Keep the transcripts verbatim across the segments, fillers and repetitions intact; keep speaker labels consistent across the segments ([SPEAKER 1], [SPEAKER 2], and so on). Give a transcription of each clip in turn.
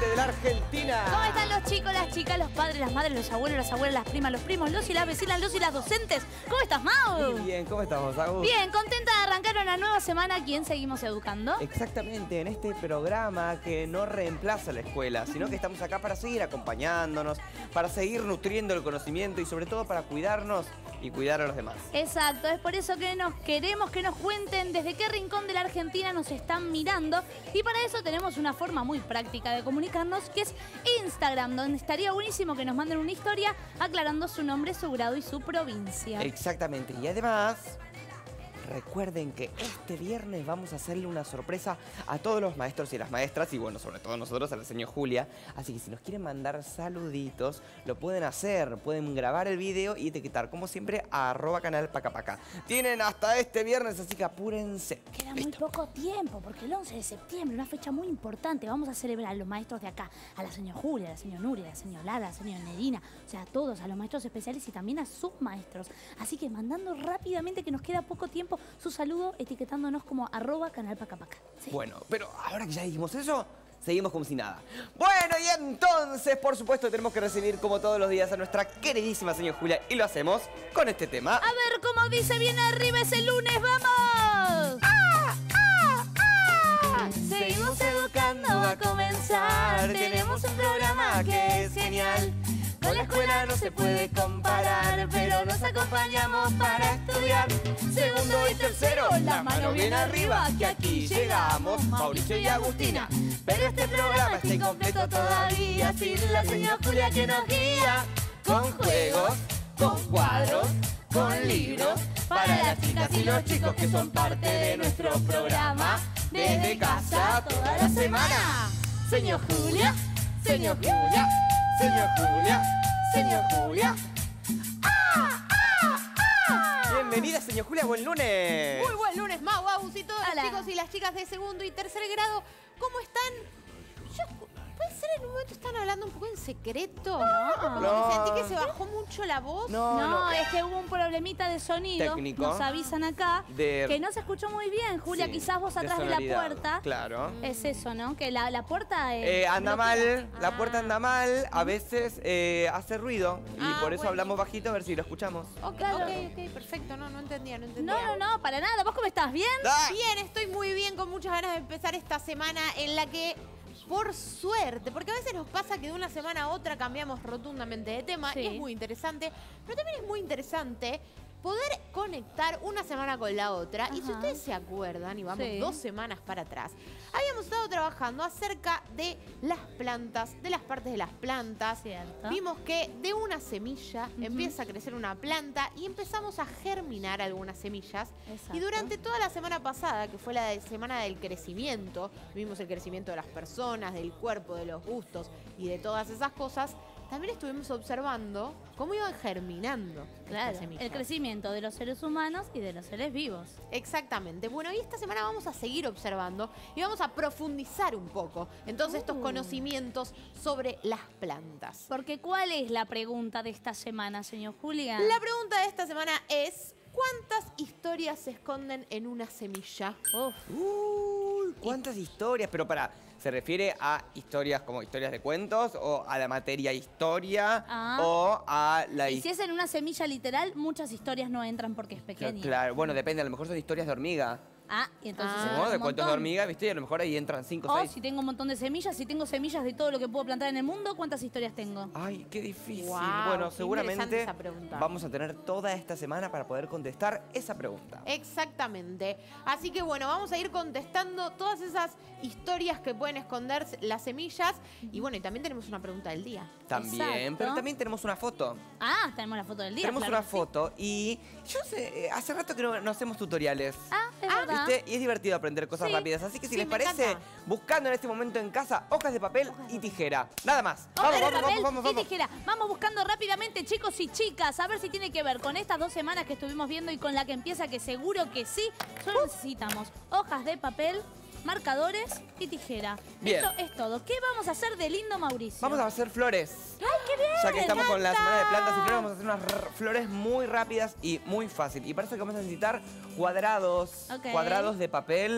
[SPEAKER 1] norte de la Argentina.
[SPEAKER 2] ¿Cómo están los chicos, las chicas, los padres, las madres, los abuelos, las abuelas, las primas, los primos, los y las vecinas, los y las docentes? ¿Cómo estás, Mau?
[SPEAKER 1] Muy bien, ¿cómo estamos, Agus?
[SPEAKER 2] Bien, contenta de arrancar una nueva semana. ¿Quién seguimos educando?
[SPEAKER 1] Exactamente, en este programa que no reemplaza la escuela, sino que estamos acá para seguir acompañándonos, para seguir nutriendo el conocimiento y sobre todo para cuidarnos y cuidar a los demás.
[SPEAKER 2] Exacto, es por eso que nos queremos que nos cuenten desde qué rincón de la Argentina nos están mirando. Y para eso tenemos una forma muy práctica de comunicarnos, que es Instagram, donde estaría buenísimo que nos manden una historia aclarando su nombre, su grado y su provincia.
[SPEAKER 1] Exactamente, y además recuerden que este viernes vamos a hacerle una sorpresa a todos los maestros y las maestras y bueno, sobre todo nosotros, a la señora Julia. Así que si nos quieren mandar saluditos, lo pueden hacer, pueden grabar el video y etiquetar, como siempre, a arroba canal pacapaca. Tienen hasta este viernes, así que apúrense.
[SPEAKER 2] Queda
[SPEAKER 1] Listo.
[SPEAKER 2] muy poco tiempo, porque el once de septiembre, una fecha muy importante, vamos a celebrar a los maestros de acá, a la señora Julia, a la señora Nuria, a la señora Lara, a la señora Nerina, o sea, a todos, a los maestros especiales y también a sus maestros. Así que mandando rápidamente, que nos queda poco tiempo, su saludo etiquetándonos como arroba canal pacapaca. ¿Sí?
[SPEAKER 1] Bueno, pero ahora que ya dijimos eso, seguimos como si nada. Bueno, y entonces, por supuesto, tenemos que recibir como todos los días a nuestra queridísima señora Julia y lo hacemos con este tema.
[SPEAKER 2] A ver cómo dice bien arriba ese lunes, ¡vamos!
[SPEAKER 1] ¡Ah, ah, ah!
[SPEAKER 2] Seguimos educando, va a comenzar. Tenemos un programa que es genial.
[SPEAKER 1] Con la escuela no se puede comparar, pero nos acompañamos para estudiar. Segundo y tercero, la mano bien arriba, que aquí llegamos, Mauricio y Agustina. Pero este programa está incompleto todavía sin la señora Julia que nos guía. Con juegos, con cuadros, con libros, para las chicas y los chicos que son parte de nuestro programa. Desde casa toda la semana. Señor Julia, señor Julia, señor Julia, señor Julia. ¡Ah, ah, ah! Bienvenida, señor Julia, buen lunes.
[SPEAKER 3] Muy buen lunes, Mau, Agus y todos
[SPEAKER 2] Hola.
[SPEAKER 3] los chicos y las chicas de segundo y tercer grado. ¿Cómo están? Yo, puede ser en un momento están hablando un poco en secreto, ¿no? Como
[SPEAKER 1] No.
[SPEAKER 3] que sentí que se bajó mucho la voz.
[SPEAKER 1] No,
[SPEAKER 2] No,
[SPEAKER 1] no.
[SPEAKER 2] es que hubo un problemita de sonido.
[SPEAKER 1] Técnico.
[SPEAKER 2] Nos avisan acá
[SPEAKER 1] De-
[SPEAKER 2] que no se escuchó muy bien, Julia.
[SPEAKER 1] Sí,
[SPEAKER 2] quizás vos
[SPEAKER 1] de
[SPEAKER 2] atrás de, la
[SPEAKER 1] sonoridad,
[SPEAKER 2] puerta.
[SPEAKER 1] Claro.
[SPEAKER 2] Es eso, ¿no? Que la, la puerta eh,
[SPEAKER 1] Eh, anda
[SPEAKER 2] bloquea.
[SPEAKER 1] mal, la puerta anda mal, a veces eh, hace ruido y
[SPEAKER 3] Ah,
[SPEAKER 1] por eso
[SPEAKER 3] bueno.
[SPEAKER 1] hablamos bajito a ver si lo escuchamos.
[SPEAKER 3] Ok,
[SPEAKER 2] Claro.
[SPEAKER 3] ok, ok, perfecto. No, no entendía, no entendía.
[SPEAKER 2] No, no, no, para nada. ¿Vos cómo estás? ¿Bien?
[SPEAKER 1] ¡Ah!
[SPEAKER 3] Bien, estoy muy bien, con muchas ganas de empezar esta semana en la que, por suerte, porque a veces nos pasa que de una semana a otra cambiamos rotundamente de tema
[SPEAKER 2] Sí.
[SPEAKER 3] y es muy interesante, pero también es muy interesante poder conectar una semana con la otra. Y si
[SPEAKER 2] Ajá.
[SPEAKER 3] ustedes se acuerdan, y vamos
[SPEAKER 2] Sí.
[SPEAKER 3] dos semanas para atrás, habíamos estado trabajando acerca de las plantas, de las partes de las plantas.
[SPEAKER 2] Cierto.
[SPEAKER 3] Vimos que de una semilla
[SPEAKER 2] Ujú.
[SPEAKER 3] empieza a crecer una planta y empezamos a germinar algunas semillas.
[SPEAKER 2] Exacto.
[SPEAKER 3] Y durante toda la semana pasada, que fue la de- semana del crecimiento, vimos el crecimiento de las personas, del cuerpo, de los gustos y de todas esas cosas, también estuvimos observando cómo iban germinando
[SPEAKER 2] Claro,
[SPEAKER 3] estas semillas.
[SPEAKER 2] el crecimiento de los seres humanos y de los seres vivos.
[SPEAKER 3] Exactamente. Bueno, y esta semana vamos a seguir observando y vamos a profundizar un poco en todos estos
[SPEAKER 2] Uh.
[SPEAKER 3] conocimientos sobre las plantas.
[SPEAKER 2] Porque ¿cuál es la pregunta de esta semana, señor Julia?
[SPEAKER 3] La pregunta de esta semana es: ¿cuántas historias se esconden en una semilla?
[SPEAKER 2] Uf.
[SPEAKER 1] Uy, cuántas historias, pero para, ¿se refiere a historias como historias de cuentos o a la materia historia
[SPEAKER 2] Ah.
[SPEAKER 1] o a la
[SPEAKER 2] Y
[SPEAKER 1] his-
[SPEAKER 2] si es en una semilla literal, muchas historias no entran porque es pequeña.
[SPEAKER 1] Claro, bueno, depende, a lo mejor son historias de hormiga.
[SPEAKER 2] Ah, y entonces
[SPEAKER 3] Ah.
[SPEAKER 2] entran
[SPEAKER 1] ¿No?
[SPEAKER 2] un
[SPEAKER 1] De cuentos de
[SPEAKER 2] montón.
[SPEAKER 1] hormiga, ¿viste? Y a lo mejor ahí entran cinco o
[SPEAKER 2] O
[SPEAKER 1] seis.
[SPEAKER 2] si tengo un montón de semillas, si tengo semillas de todo lo que puedo plantar en el mundo, ¿cuántas historias tengo?
[SPEAKER 1] Ay, qué difícil.
[SPEAKER 3] Guau,
[SPEAKER 1] bueno,
[SPEAKER 3] qué
[SPEAKER 1] seguramente
[SPEAKER 3] interesante esa pregunta.
[SPEAKER 1] vamos a tener toda esta semana para poder contestar esa pregunta.
[SPEAKER 3] Exactamente. Así que bueno, vamos a ir contestando todas esas historias que pueden esconder las semillas. Y bueno, y también tenemos una pregunta del día.
[SPEAKER 1] También,
[SPEAKER 2] Exacto.
[SPEAKER 1] pero también tenemos una foto.
[SPEAKER 2] Ah, tenemos la foto del día.
[SPEAKER 1] tenemos
[SPEAKER 2] claro
[SPEAKER 1] una
[SPEAKER 2] que sí.
[SPEAKER 1] foto y yo sé, eh, hace rato que no, no hacemos tutoriales.
[SPEAKER 2] Ah, es
[SPEAKER 3] Ah,
[SPEAKER 2] verdad.
[SPEAKER 1] ¿Viste? Y es divertido aprender cosas
[SPEAKER 2] Sí.
[SPEAKER 1] rápidas. Así que si
[SPEAKER 3] Sí,
[SPEAKER 1] les
[SPEAKER 3] me
[SPEAKER 1] parece,
[SPEAKER 3] encanta.
[SPEAKER 1] buscando en este momento en casa hojas de papel y tijera. Nada más.
[SPEAKER 2] Hoja
[SPEAKER 1] Vamos,
[SPEAKER 2] de
[SPEAKER 1] vamos,
[SPEAKER 2] papel
[SPEAKER 1] vamos, vamos,
[SPEAKER 2] y
[SPEAKER 1] vamos.
[SPEAKER 2] tijera. Vamos buscando rápidamente, chicos y chicas, a ver si tiene que ver con estas dos semanas que estuvimos viendo y con la que empieza, que seguro que sí. Solo necesitamos hojas de papel, marcadores y tijera.
[SPEAKER 1] Bien.
[SPEAKER 2] Eso es todo. ¿Qué vamos a hacer de lindo, Mauricio?
[SPEAKER 1] Vamos a hacer flores.
[SPEAKER 2] ¡Ay, qué bien!
[SPEAKER 1] Ya que
[SPEAKER 3] me
[SPEAKER 1] estamos con la
[SPEAKER 3] encanta.
[SPEAKER 1] semana de plantas y flores, vamos a hacer unas r- flores muy rápidas y muy fácil. Y para eso que vamos a necesitar cuadrados,
[SPEAKER 2] Ok.
[SPEAKER 1] cuadrados de papel.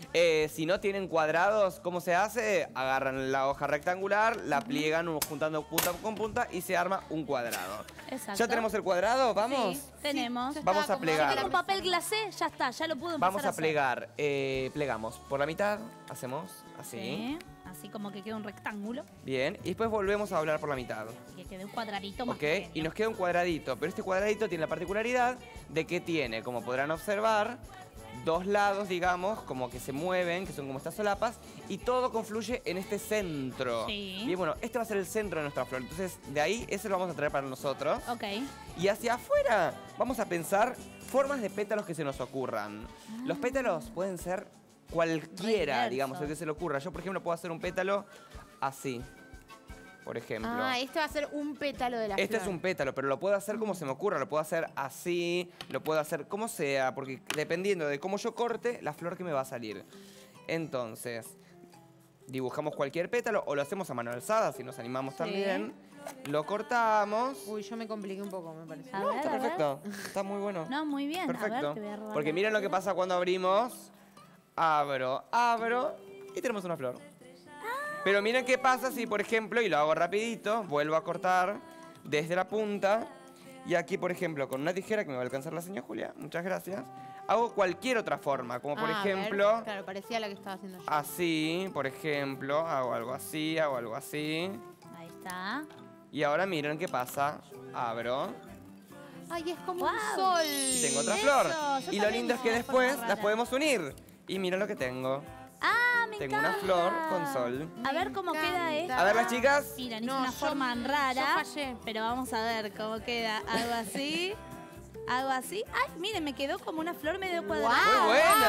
[SPEAKER 1] Eh, si no tienen cuadrados, ¿cómo se hace? Agarran la hoja rectangular, la pliegan uh, juntando punta con punta y se arma un cuadrado.
[SPEAKER 2] Exacto.
[SPEAKER 1] ¿Ya tenemos el cuadrado? ¿Vamos?
[SPEAKER 2] Sí, tenemos.
[SPEAKER 3] Sí,
[SPEAKER 1] Vamos a
[SPEAKER 3] como
[SPEAKER 1] plegar.
[SPEAKER 2] Si tengo un papel glacé, ya está, ya lo puedo empezar
[SPEAKER 1] Vamos
[SPEAKER 2] a
[SPEAKER 1] a
[SPEAKER 2] hacer.
[SPEAKER 1] plegar. Eh, plegamos por la mitad, hacemos así.
[SPEAKER 2] Sí, así como que queda un rectángulo
[SPEAKER 1] Bien, y después volvemos a doblar por la mitad.
[SPEAKER 2] y que quede un cuadradito más
[SPEAKER 1] ¿Ok?
[SPEAKER 2] pequeño.
[SPEAKER 1] Y nos queda un cuadradito, pero este cuadradito tiene la particularidad de que tiene, como podrán observar, dos lados, digamos, como que se mueven, que son como estas solapas, y todo confluye en este centro.
[SPEAKER 2] Sí.
[SPEAKER 1] Bien, bueno, este va a ser el centro de nuestra flor. Entonces, de ahí, ese lo vamos a traer para nosotros.
[SPEAKER 2] Ok.
[SPEAKER 1] Y hacia afuera vamos a pensar formas de pétalos que se nos ocurran. Los pétalos pueden ser cualquiera,
[SPEAKER 2] Re
[SPEAKER 1] digamos, el que
[SPEAKER 2] diversos.
[SPEAKER 1] se le ocurra. Yo, por ejemplo, puedo hacer un pétalo así, por ejemplo.
[SPEAKER 3] Ah, este va a ser un pétalo de la
[SPEAKER 1] Este
[SPEAKER 3] flor.
[SPEAKER 1] es un pétalo, pero lo puedo hacer como se me ocurra. Lo puedo hacer así, lo puedo hacer como sea, porque dependiendo de cómo yo corte, la flor que me va a salir. Entonces, dibujamos cualquier pétalo o lo hacemos a mano alzada, si nos animamos también. Lo cortamos.
[SPEAKER 3] Uy, yo me compliqué un poco, me parece.
[SPEAKER 2] A
[SPEAKER 1] No,
[SPEAKER 2] ver,
[SPEAKER 1] está
[SPEAKER 2] a ver.
[SPEAKER 1] perfecto. Está muy bueno.
[SPEAKER 2] No, muy bien. A
[SPEAKER 1] Perfecto.
[SPEAKER 2] ver, te voy a robar
[SPEAKER 1] Porque
[SPEAKER 2] la
[SPEAKER 1] miren lo que
[SPEAKER 2] tijera.
[SPEAKER 1] pasa cuando abrimos. Abro, abro y tenemos una flor. Pero miren qué pasa si, por ejemplo, y lo hago rapidito, vuelvo a cortar desde la punta. Y aquí, por ejemplo, con una tijera que me va a alcanzar la señora Julia, muchas gracias, hago cualquier otra forma, como por
[SPEAKER 3] Ah, a ver.
[SPEAKER 1] ejemplo,
[SPEAKER 3] Claro, parecía la que estaba haciendo yo.
[SPEAKER 1] así, por ejemplo, hago algo así, hago algo así.
[SPEAKER 2] Ahí está.
[SPEAKER 1] Y ahora miren qué pasa, abro
[SPEAKER 3] Ay, es como
[SPEAKER 2] Guau.
[SPEAKER 3] un sol.
[SPEAKER 1] y tengo otra
[SPEAKER 2] Eso,
[SPEAKER 1] flor.
[SPEAKER 2] yo
[SPEAKER 1] Y lo
[SPEAKER 2] también
[SPEAKER 1] lindo es que
[SPEAKER 2] hice
[SPEAKER 1] después
[SPEAKER 2] formas
[SPEAKER 1] las
[SPEAKER 2] raras.
[SPEAKER 1] podemos unir. Y miren lo que tengo.
[SPEAKER 2] Ah, me
[SPEAKER 1] Tengo una
[SPEAKER 2] encanta.
[SPEAKER 1] flor con sol.
[SPEAKER 2] A ver cómo
[SPEAKER 3] Me
[SPEAKER 2] queda
[SPEAKER 3] encanta.
[SPEAKER 2] esto.
[SPEAKER 1] A ver, las chicas.
[SPEAKER 2] Miren,
[SPEAKER 3] No,
[SPEAKER 2] hice una
[SPEAKER 3] yo-
[SPEAKER 2] forma
[SPEAKER 3] yo
[SPEAKER 2] rara.
[SPEAKER 3] fallé.
[SPEAKER 2] Pero vamos a ver cómo queda. Algo así. Algo así. Ay, miren, me quedó como una flor medio cuadrada.
[SPEAKER 1] ¡Muy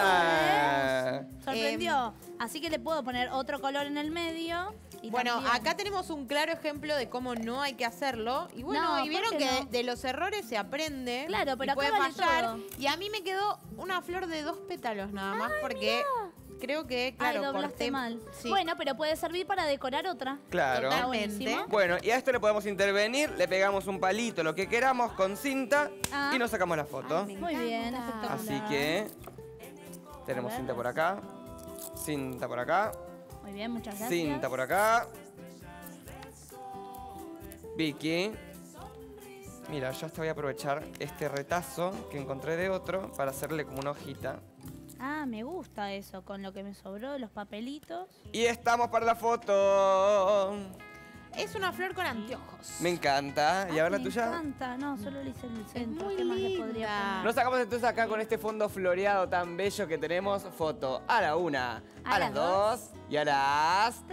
[SPEAKER 1] buena!
[SPEAKER 2] Sorprendió. Así que le puedo poner otro color en el medio. Y
[SPEAKER 3] Bueno,
[SPEAKER 2] también-
[SPEAKER 3] acá tenemos un claro ejemplo de cómo no hay que hacerlo. Y bueno,
[SPEAKER 2] No,
[SPEAKER 3] y vieron
[SPEAKER 2] ¿por
[SPEAKER 3] que
[SPEAKER 2] qué
[SPEAKER 3] de,
[SPEAKER 2] no?
[SPEAKER 3] de los errores se aprende.
[SPEAKER 2] Claro, pero
[SPEAKER 3] y
[SPEAKER 2] acá
[SPEAKER 3] puede
[SPEAKER 2] vale
[SPEAKER 3] fallar.
[SPEAKER 2] todo.
[SPEAKER 3] Y a mí me quedó una flor de dos pétalos nada más porque creo que, claro,
[SPEAKER 2] Ay, doblaste
[SPEAKER 3] corté
[SPEAKER 2] mal.
[SPEAKER 3] Sí.
[SPEAKER 2] Bueno, pero puede servir para decorar otra.
[SPEAKER 1] Claro.
[SPEAKER 2] Está
[SPEAKER 3] Totalmente.
[SPEAKER 2] buenísimo.
[SPEAKER 1] Bueno, y a esto le podemos intervenir, le pegamos un palito, lo que queramos, con cinta
[SPEAKER 2] Ah.
[SPEAKER 1] y nos sacamos la foto.
[SPEAKER 3] Ay, me
[SPEAKER 2] Muy bien,
[SPEAKER 3] encanta.
[SPEAKER 2] espectacular.
[SPEAKER 1] Así que tenemos
[SPEAKER 2] A ver.
[SPEAKER 1] cinta por acá, cinta por acá,
[SPEAKER 2] Muy bien, muchas gracias.
[SPEAKER 1] cinta por acá. Vicky. Mira, yo hasta voy a aprovechar este retazo que encontré de otro para hacerle como una hojita.
[SPEAKER 2] Ah, me gusta eso, con lo que me sobró de los papelitos.
[SPEAKER 1] Y estamos para la foto.
[SPEAKER 3] Es una flor con anteojos.
[SPEAKER 1] Me encanta. ¿Y a ver la
[SPEAKER 2] me
[SPEAKER 1] tuya?
[SPEAKER 2] encanta. No, solo le hice el centro.
[SPEAKER 3] muy
[SPEAKER 2] ¿Qué más le
[SPEAKER 3] linda.
[SPEAKER 2] podría poner?
[SPEAKER 1] Nos sacamos entonces acá con este fondo floreado tan bello que tenemos. Foto a la una, a,
[SPEAKER 2] A
[SPEAKER 1] las
[SPEAKER 2] las
[SPEAKER 1] dos y a las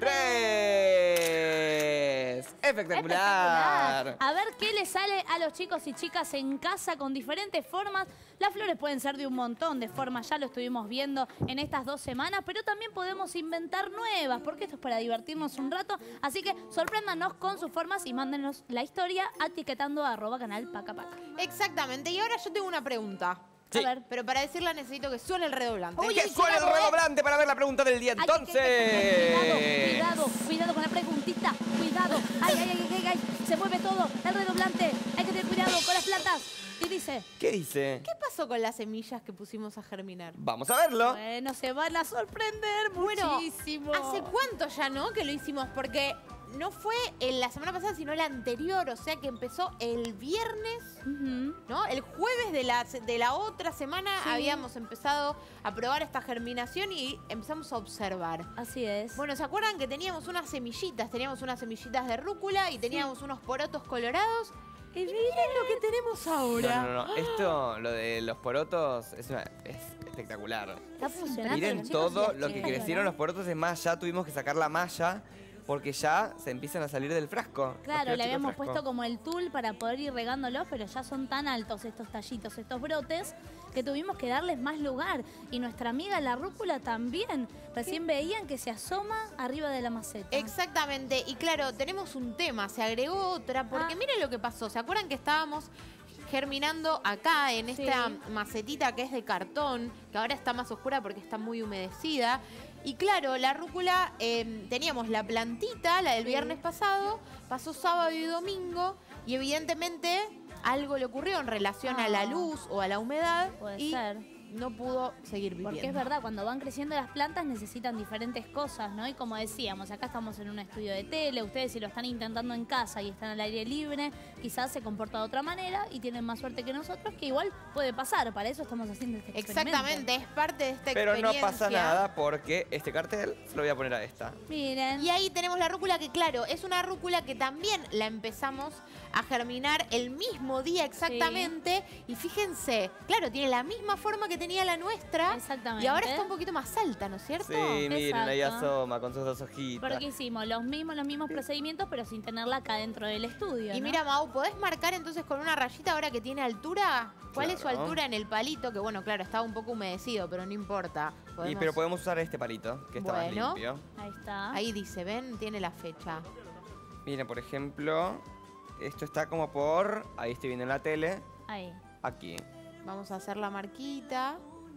[SPEAKER 1] tres. Espectacular.
[SPEAKER 2] A ver qué le sale a los chicos y chicas en casa con diferentes formas. Las flores pueden ser de un montón de formas, ya lo estuvimos viendo en estas dos semanas, pero también podemos inventar nuevas, porque esto es para divertirnos un rato. Así que sorpréndanos con sus formas y mándenos la historia etiquetando a arroba canal Paca Paca.
[SPEAKER 3] Exactamente. Y ahora yo tengo una pregunta.
[SPEAKER 1] Sí.
[SPEAKER 2] A ver.
[SPEAKER 3] Pero para decirla necesito que suene el redoblante.
[SPEAKER 2] Uy,
[SPEAKER 1] Que
[SPEAKER 2] uy,
[SPEAKER 1] suene el
[SPEAKER 2] cuidado, eh.
[SPEAKER 1] redoblante para ver la pregunta del día
[SPEAKER 2] Ay,
[SPEAKER 1] entonces.
[SPEAKER 2] que- que- que- Cuidado, cuidado, cuidado con la preguntita. Cuidado. Ay, ay, ay, ay, ay. Se mueve todo. El redoblante. Hay que tener cuidado con las plantas. Y dice,
[SPEAKER 1] ¿Qué dice?
[SPEAKER 3] ¿Qué pasó con las semillas que pusimos a germinar?
[SPEAKER 1] Vamos a verlo.
[SPEAKER 2] bueno, se van a sorprender
[SPEAKER 3] Bueno,
[SPEAKER 2] muchísimo.
[SPEAKER 3] ¿hace cuánto ya no que lo hicimos? Porque no fue en la semana pasada, sino la anterior. O sea que empezó el viernes,
[SPEAKER 2] Ujú.
[SPEAKER 3] ¿no? El jueves de la, de la otra semana
[SPEAKER 2] Sí.
[SPEAKER 3] habíamos empezado a probar esta germinación y empezamos a observar.
[SPEAKER 2] Así es.
[SPEAKER 3] Bueno, ¿se acuerdan que teníamos unas semillitas? Teníamos unas semillitas de rúcula y teníamos unos porotos colorados. Y miren lo que tenemos ahora.
[SPEAKER 1] No, no, no. Esto, lo de los porotos, es, una- es espectacular.
[SPEAKER 2] Está funcionando.
[SPEAKER 1] Miren
[SPEAKER 2] los chicos y
[SPEAKER 1] todo
[SPEAKER 2] las
[SPEAKER 1] lo que
[SPEAKER 2] chicas,
[SPEAKER 1] crecieron los
[SPEAKER 2] ¿verdad?
[SPEAKER 1] porotos. Es más, ya tuvimos que sacar la malla porque ya se empiezan a salir del frasco. los
[SPEAKER 2] Claro,
[SPEAKER 1] primeros
[SPEAKER 2] le
[SPEAKER 1] chicos
[SPEAKER 2] habíamos
[SPEAKER 1] frasco.
[SPEAKER 2] puesto como el tul para poder ir regándolos, pero ya son tan altos estos tallitos, estos brotes, que tuvimos que darles más lugar. Y nuestra amiga la rúcula también. Recién veían que se asoma arriba de la maceta.
[SPEAKER 3] Exactamente. Y claro, tenemos un tema. Se agregó otra. Porque
[SPEAKER 2] Ah.
[SPEAKER 3] miren lo que pasó. ¿Se acuerdan que estábamos germinando acá en
[SPEAKER 2] Sí.
[SPEAKER 3] esta macetita que es de cartón, que ahora está más oscura porque está muy humedecida? Y claro, la rúcula, eh, teníamos la plantita, la del
[SPEAKER 2] Sí.
[SPEAKER 3] viernes pasado, pasó sábado y domingo, y evidentemente algo le ocurrió en relación a la
[SPEAKER 2] Ah.
[SPEAKER 3] luz o a la humedad.
[SPEAKER 2] Puede
[SPEAKER 3] y
[SPEAKER 2] ser.
[SPEAKER 3] no pudo seguir viviendo.
[SPEAKER 2] Porque es verdad, cuando van creciendo las plantas necesitan diferentes cosas, ¿no? Y como decíamos, acá estamos en un estudio de tele, ustedes si lo están intentando en casa y están al aire libre, quizás se comporta de otra manera y tienen más suerte que nosotros, que igual puede pasar, para eso estamos haciendo este experimento.
[SPEAKER 3] Exactamente, es parte de esta
[SPEAKER 1] Pero
[SPEAKER 3] experiencia.
[SPEAKER 1] no pasa nada porque este cartel se lo voy a poner a esta.
[SPEAKER 2] Miren.
[SPEAKER 3] Y ahí tenemos la rúcula que, claro, es una rúcula que también la empezamos a germinar el mismo día exactamente. Sí. Y fíjense, claro, tiene la misma forma que tenía la nuestra.
[SPEAKER 2] Exactamente.
[SPEAKER 3] Y ahora está un poquito más alta, ¿no es cierto?
[SPEAKER 1] Sí, miren,
[SPEAKER 2] Exacto.
[SPEAKER 1] ahí asoma con sus dos hojitas.
[SPEAKER 2] Porque hicimos los mismos, los mismos procedimientos, pero sin tenerla acá dentro del estudio,
[SPEAKER 3] Y
[SPEAKER 2] ¿no?
[SPEAKER 3] mira, Mau, ¿podés marcar entonces con una rayita ahora que tiene altura? ¿Cuál es su
[SPEAKER 1] Claro.
[SPEAKER 3] altura en el palito? Que bueno, claro, estaba un poco humedecido, pero no importa.
[SPEAKER 1] Y,
[SPEAKER 3] Podemos-
[SPEAKER 1] pero podemos usar este palito, que está
[SPEAKER 3] Bueno.
[SPEAKER 1] más limpio.
[SPEAKER 2] Ahí está.
[SPEAKER 3] Ahí dice, ven, tiene la fecha.
[SPEAKER 1] Miren, por ejemplo, esto está como por... Ahí estoy viendo en la tele.
[SPEAKER 2] Ahí.
[SPEAKER 1] Aquí.
[SPEAKER 3] Vamos a hacer la marquita.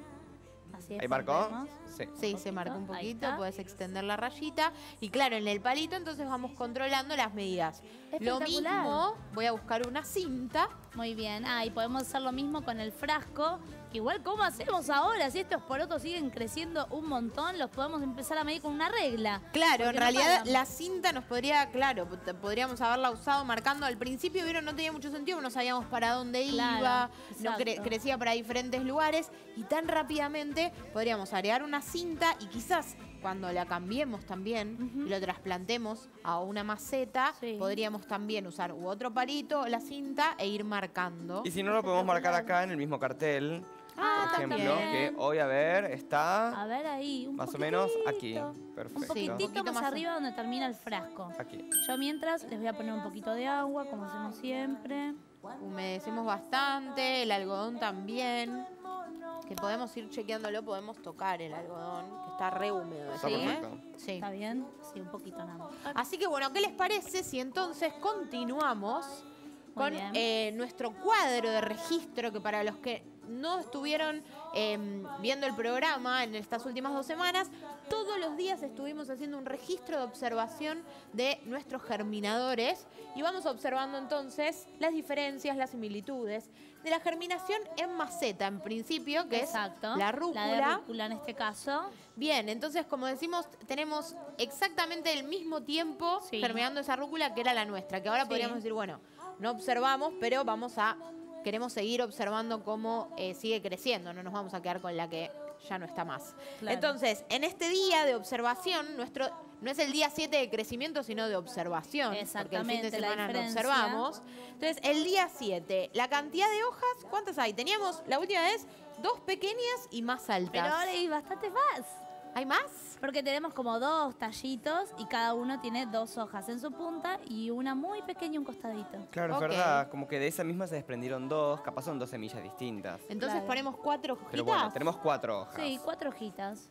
[SPEAKER 2] Así es.
[SPEAKER 1] ¿Ahí marcó?
[SPEAKER 2] vemos.
[SPEAKER 1] Sí.
[SPEAKER 3] Sí,
[SPEAKER 2] Un
[SPEAKER 3] se marca un
[SPEAKER 2] poquito, ahí
[SPEAKER 3] poquito,
[SPEAKER 2] está.
[SPEAKER 3] puedes extender la rayita. Y claro, en el palito entonces vamos controlando las medidas. Lo
[SPEAKER 2] Espectacular.
[SPEAKER 3] mismo, voy a buscar una cinta.
[SPEAKER 2] Muy bien. Ah, y podemos hacer lo mismo con el frasco. Igual, ¿cómo hacemos ahora? Si estos porotos siguen creciendo un montón, los podemos empezar a medir con una regla.
[SPEAKER 3] Claro,
[SPEAKER 2] Porque
[SPEAKER 3] en
[SPEAKER 2] no
[SPEAKER 3] realidad
[SPEAKER 2] paran.
[SPEAKER 3] la cinta nos podría, claro, p- podríamos haberla usado marcando al principio, pero no tenía mucho sentido, no sabíamos para dónde
[SPEAKER 2] Claro,
[SPEAKER 3] iba, no cre-
[SPEAKER 2] exacto.
[SPEAKER 3] crecía para diferentes lugares y tan rápidamente podríamos agregar una cinta y quizás cuando la cambiemos también
[SPEAKER 2] Ujú.
[SPEAKER 3] y lo trasplantemos a una maceta,
[SPEAKER 2] Sí.
[SPEAKER 3] podríamos también usar u otro palito, la cinta e ir marcando.
[SPEAKER 1] Y si no, lo podemos marcar acá en el mismo cartel.
[SPEAKER 2] Ah,
[SPEAKER 1] por ejemplo,
[SPEAKER 2] también.
[SPEAKER 1] que hoy, a ver, está
[SPEAKER 2] A ver ahí, un
[SPEAKER 1] más o menos aquí.
[SPEAKER 2] poquitito. Un
[SPEAKER 1] Perfecto.
[SPEAKER 3] Sí, un
[SPEAKER 2] poquitito
[SPEAKER 3] poquito
[SPEAKER 2] más
[SPEAKER 3] más
[SPEAKER 2] arriba donde termina el frasco.
[SPEAKER 1] Aquí.
[SPEAKER 2] Yo mientras les voy a poner un poquito de agua, como hacemos siempre.
[SPEAKER 3] Humedecemos bastante, el algodón también. Que podemos ir chequeándolo, podemos tocar el algodón, que está re húmedo.
[SPEAKER 1] Está
[SPEAKER 3] ¿sí?
[SPEAKER 1] perfecto.
[SPEAKER 3] Sí.
[SPEAKER 2] ¿Está bien? Sí, un poquito nada más.
[SPEAKER 3] Así que bueno, ¿qué les parece si entonces continuamos
[SPEAKER 2] Muy
[SPEAKER 3] con
[SPEAKER 2] bien.
[SPEAKER 3] eh, nuestro cuadro de registro, que para los que no estuvieron eh, viendo el programa en estas últimas dos semanas, todos los días estuvimos haciendo un registro de observación de nuestros germinadores y vamos observando entonces las diferencias, las similitudes de la germinación en maceta, en principio, que
[SPEAKER 2] Exacto.
[SPEAKER 3] es la rúcula.
[SPEAKER 2] La de rúcula en este caso.
[SPEAKER 3] Bien, entonces, como decimos, tenemos exactamente el mismo tiempo
[SPEAKER 2] Sí.
[SPEAKER 3] germinando esa rúcula que era la nuestra, que ahora
[SPEAKER 2] Sí.
[SPEAKER 3] podríamos decir, bueno, no observamos, pero vamos a, queremos seguir observando cómo eh, sigue creciendo, no nos vamos a quedar con la que ya no está más.
[SPEAKER 2] Claro.
[SPEAKER 3] Entonces, en este día de observación, nuestro no es el día siete de crecimiento, sino de observación, porque el fin
[SPEAKER 2] Exactamente,
[SPEAKER 3] de
[SPEAKER 2] la
[SPEAKER 3] semana lo
[SPEAKER 2] diferencia.
[SPEAKER 3] observamos. Entonces, el día siete, la cantidad de hojas, ¿cuántas hay? Teníamos la última vez dos pequeñas y más altas.
[SPEAKER 2] Pero ahora hay bastante más.
[SPEAKER 3] ¿Hay más?
[SPEAKER 2] Porque tenemos como dos tallitos y cada uno tiene dos hojas en su punta y una muy pequeña un costadito.
[SPEAKER 1] Claro,
[SPEAKER 3] Ok.
[SPEAKER 1] es verdad. Como que de esa misma se desprendieron dos. Capaz son dos semillas distintas.
[SPEAKER 3] Entonces
[SPEAKER 2] Claro.
[SPEAKER 3] ponemos cuatro hojitas.
[SPEAKER 1] Pero bueno, tenemos cuatro hojas.
[SPEAKER 2] Sí, cuatro hojitas.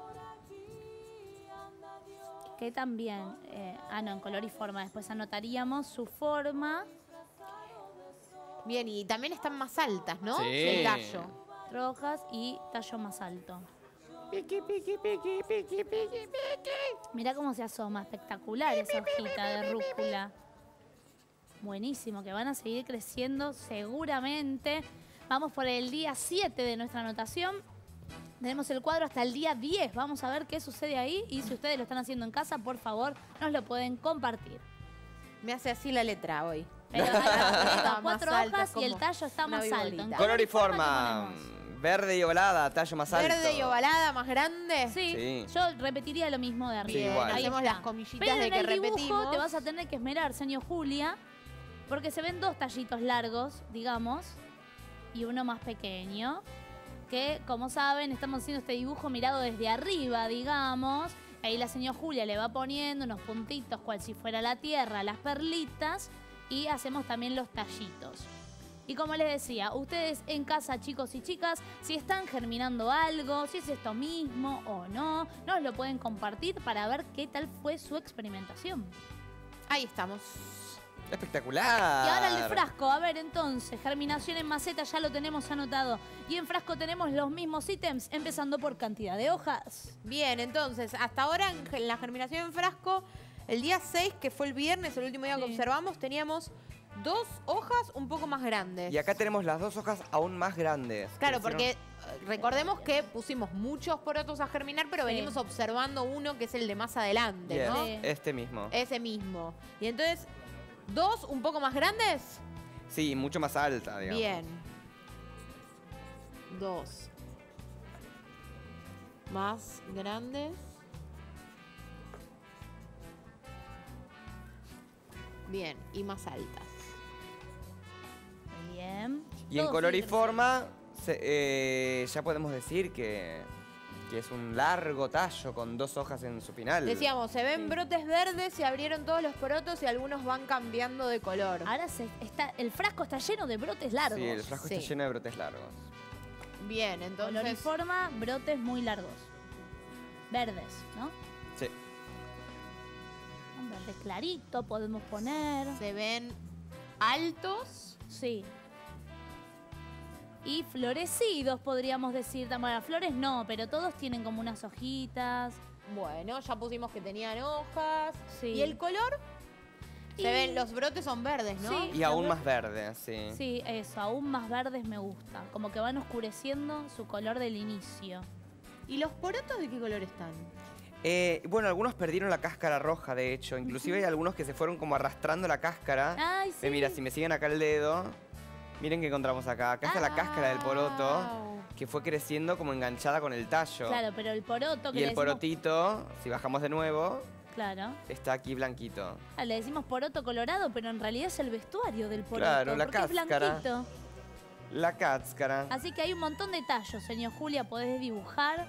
[SPEAKER 2] Que también, eh, ah no, en color y forma. Después anotaríamos su forma,
[SPEAKER 3] Bien, y también están más altas, ¿no?
[SPEAKER 1] Sí.
[SPEAKER 3] El tallo.
[SPEAKER 2] rojas y tallo más alto.
[SPEAKER 1] Piqui, piqui, piqui, piqui, piqui, piqui.
[SPEAKER 2] Mirá cómo se asoma, espectacular esa hojita de rúcula. Buenísimo, que van a seguir creciendo seguramente. Vamos por el día siete de nuestra anotación. Tenemos el cuadro hasta el día diez. Vamos a ver qué sucede ahí. Y si ustedes lo están haciendo en casa, por favor, nos lo pueden compartir.
[SPEAKER 3] Me hace así la letra hoy.
[SPEAKER 2] Pero hay
[SPEAKER 3] Está
[SPEAKER 2] cuatro
[SPEAKER 3] más alta,
[SPEAKER 2] hojas
[SPEAKER 3] como
[SPEAKER 2] y el tallo está
[SPEAKER 3] una
[SPEAKER 2] más alto.
[SPEAKER 3] viborita.
[SPEAKER 2] En
[SPEAKER 1] Color y
[SPEAKER 2] ¿qué
[SPEAKER 1] forma.
[SPEAKER 2] ponemos?
[SPEAKER 1] Verde y ovalada, tallo más alto.
[SPEAKER 3] Verde y ovalada, más grande.
[SPEAKER 2] Sí,
[SPEAKER 1] Sí.
[SPEAKER 2] yo repetiría lo mismo de arriba.
[SPEAKER 1] Sí, igual.
[SPEAKER 2] Ahí
[SPEAKER 3] Hacemos
[SPEAKER 2] está.
[SPEAKER 3] las comillitas
[SPEAKER 2] Pero
[SPEAKER 3] de
[SPEAKER 2] en
[SPEAKER 3] que
[SPEAKER 2] el dibujo
[SPEAKER 3] repetimos.
[SPEAKER 2] te vas a tener que esmerar, señor Julia, porque se ven dos tallitos largos, digamos, y uno más pequeño, que, como saben, estamos haciendo este dibujo mirado desde arriba, digamos. Ahí la señora Julia le va poniendo unos puntitos, cual si fuera la tierra, las perlitas, y hacemos también los tallitos. Y como les decía, ustedes en casa, chicos y chicas, si están germinando algo, si es esto mismo o no, nos lo pueden compartir para ver qué tal fue su experimentación.
[SPEAKER 3] Ahí estamos.
[SPEAKER 1] Espectacular.
[SPEAKER 2] Y ahora el de frasco, a ver entonces, germinación en maceta ya lo tenemos anotado. Y en frasco tenemos los mismos ítems, empezando por cantidad de hojas.
[SPEAKER 3] Bien, entonces, hasta ahora en ge- la germinación en frasco, el día seis, que fue el viernes, el último día que
[SPEAKER 2] Sí.
[SPEAKER 3] observamos, teníamos dos hojas un poco más grandes.
[SPEAKER 1] Y acá tenemos las dos hojas aún más grandes.
[SPEAKER 3] Claro,
[SPEAKER 1] Crecieron-
[SPEAKER 3] porque eh, recordemos que pusimos muchos porotos a germinar, pero
[SPEAKER 2] Sí.
[SPEAKER 3] venimos observando uno que es el de más adelante,
[SPEAKER 1] Bien,
[SPEAKER 3] ¿no?
[SPEAKER 2] Sí.
[SPEAKER 1] este mismo.
[SPEAKER 3] Ese mismo. Y entonces, dos un poco más grandes.
[SPEAKER 1] Sí, mucho más alta, digamos.
[SPEAKER 3] Bien. Dos. Más grandes. Bien, y más altas.
[SPEAKER 2] Bien.
[SPEAKER 1] Y en
[SPEAKER 2] Todo
[SPEAKER 1] color y
[SPEAKER 2] sigue
[SPEAKER 1] forma, se- eh, ya podemos decir que, que es un largo tallo con dos hojas en su final.
[SPEAKER 3] Decíamos, se ven
[SPEAKER 2] Sí.
[SPEAKER 3] brotes verdes, se abrieron todos los porotos y algunos van cambiando de color.
[SPEAKER 2] Ahora se está, el frasco está lleno de brotes largos.
[SPEAKER 1] Sí, el frasco
[SPEAKER 3] Sí.
[SPEAKER 1] está lleno de brotes largos.
[SPEAKER 3] Bien,
[SPEAKER 2] Color y
[SPEAKER 3] entonces
[SPEAKER 2] forma, brotes muy largos. Verdes, ¿no?
[SPEAKER 1] Sí.
[SPEAKER 2] Un verde clarito podemos poner.
[SPEAKER 3] se ven altos.
[SPEAKER 2] Sí. Y florecidos, podríamos decir. Bueno, flores no, pero todos tienen como unas hojitas.
[SPEAKER 3] Bueno, ya pusimos que tenían hojas.
[SPEAKER 2] Sí.
[SPEAKER 3] ¿Y el color?
[SPEAKER 2] Y-
[SPEAKER 3] Se ven, los brotes son verdes, ¿no?
[SPEAKER 2] Sí.
[SPEAKER 1] Y aún más verde, sí.
[SPEAKER 2] Sí, eso, aún más verdes me gusta. Como que van oscureciendo su color del inicio.
[SPEAKER 3] ¿Y los porotos de qué color están?
[SPEAKER 1] Eh, bueno, algunos perdieron la cáscara roja, de hecho. Inclusive hay algunos que se fueron como arrastrando la cáscara.
[SPEAKER 2] Ay, sí.
[SPEAKER 1] Eh, mira, si me siguen acá el dedo, miren qué encontramos acá. Acá está la cáscara del poroto,
[SPEAKER 3] Au.
[SPEAKER 1] que fue creciendo como enganchada con el tallo.
[SPEAKER 2] Claro, pero el poroto que
[SPEAKER 1] Y
[SPEAKER 2] le
[SPEAKER 1] el
[SPEAKER 2] decimos...
[SPEAKER 1] porotito, si bajamos de nuevo,
[SPEAKER 2] Claro.
[SPEAKER 1] está aquí blanquito.
[SPEAKER 2] Ah, le decimos poroto colorado, pero en realidad es el vestuario del poroto.
[SPEAKER 1] Claro, la
[SPEAKER 2] porque es
[SPEAKER 1] cáscara.
[SPEAKER 2] blanquito.
[SPEAKER 1] La cáscara.
[SPEAKER 2] Así que hay un montón de tallos, señor Julia, podés dibujar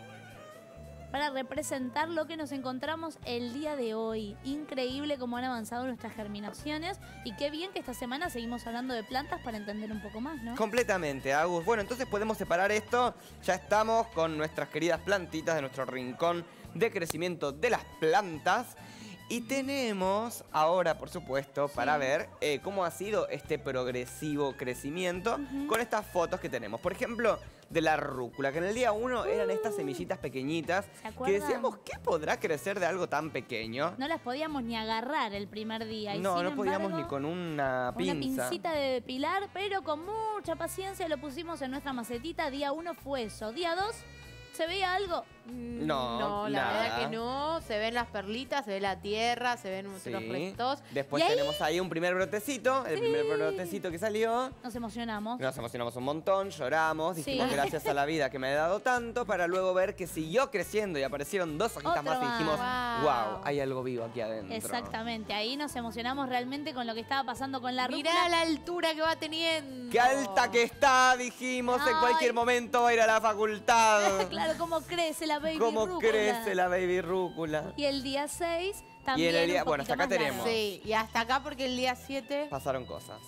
[SPEAKER 2] para representar lo que nos encontramos el día de hoy. Increíble cómo han avanzado nuestras germinaciones y qué bien que esta semana seguimos hablando de plantas para entender un poco más, ¿no?
[SPEAKER 1] Completamente, Agus. Bueno, entonces podemos separar esto. Ya estamos con nuestras queridas plantitas de nuestro rincón de crecimiento de las plantas. Y tenemos ahora, por supuesto, para ver eh, cómo ha sido este progresivo crecimiento
[SPEAKER 2] Ujú.
[SPEAKER 1] con estas fotos que tenemos. Por ejemplo, de la rúcula, que en el día uno eran
[SPEAKER 2] Uh.
[SPEAKER 1] estas semillitas pequeñitas
[SPEAKER 2] ¿Se
[SPEAKER 1] que
[SPEAKER 2] acuerdan?
[SPEAKER 1] decíamos, ¿qué podrá crecer de algo tan pequeño?
[SPEAKER 2] No las podíamos ni agarrar el primer día. y
[SPEAKER 1] No,
[SPEAKER 2] sin
[SPEAKER 1] no podíamos
[SPEAKER 2] embargo,
[SPEAKER 1] ni con una
[SPEAKER 2] Una
[SPEAKER 1] pinza.
[SPEAKER 2] pincita de depilar, pero con mucha paciencia lo pusimos en nuestra macetita. Día uno fue eso. Día dos, ¿se veía algo?
[SPEAKER 3] Mm,
[SPEAKER 1] No,
[SPEAKER 3] No, la
[SPEAKER 1] nada.
[SPEAKER 3] verdad que no. Se ven las perlitas, se ve la tierra, se ven
[SPEAKER 1] Sí.
[SPEAKER 3] los restos.
[SPEAKER 1] Después
[SPEAKER 3] Y ahí-
[SPEAKER 1] tenemos ahí un primer brotecito, el primer
[SPEAKER 2] Sí.
[SPEAKER 1] brotecito que salió.
[SPEAKER 2] Nos emocionamos.
[SPEAKER 1] Nos emocionamos un montón, lloramos, dijimos
[SPEAKER 2] Sí.
[SPEAKER 1] gracias a la vida que me ha dado tanto, para luego ver que siguió creciendo y aparecieron dos hojitas
[SPEAKER 2] Otro
[SPEAKER 1] más y dijimos,
[SPEAKER 3] más.
[SPEAKER 1] wow, hay algo vivo aquí adentro.
[SPEAKER 2] Exactamente, ahí nos emocionamos realmente con lo que estaba pasando con la
[SPEAKER 3] Mirá
[SPEAKER 2] rúcula.
[SPEAKER 3] la altura que va teniendo.
[SPEAKER 1] ¡Qué alta que está! Dijimos, en
[SPEAKER 2] Ay.
[SPEAKER 1] cualquier momento va a ir a la facultad.
[SPEAKER 2] Claro, cómo crece la baby
[SPEAKER 1] ¿Cómo
[SPEAKER 2] rúcula.
[SPEAKER 1] crece la baby rúcula?
[SPEAKER 2] Y el día seis
[SPEAKER 1] Y
[SPEAKER 2] también
[SPEAKER 1] en el día-
[SPEAKER 2] un
[SPEAKER 1] bueno,
[SPEAKER 2] poquito
[SPEAKER 1] hasta acá
[SPEAKER 2] más
[SPEAKER 1] tenemos.
[SPEAKER 2] largo.
[SPEAKER 3] Sí, y hasta acá porque el día siete...
[SPEAKER 1] Pasaron cosas.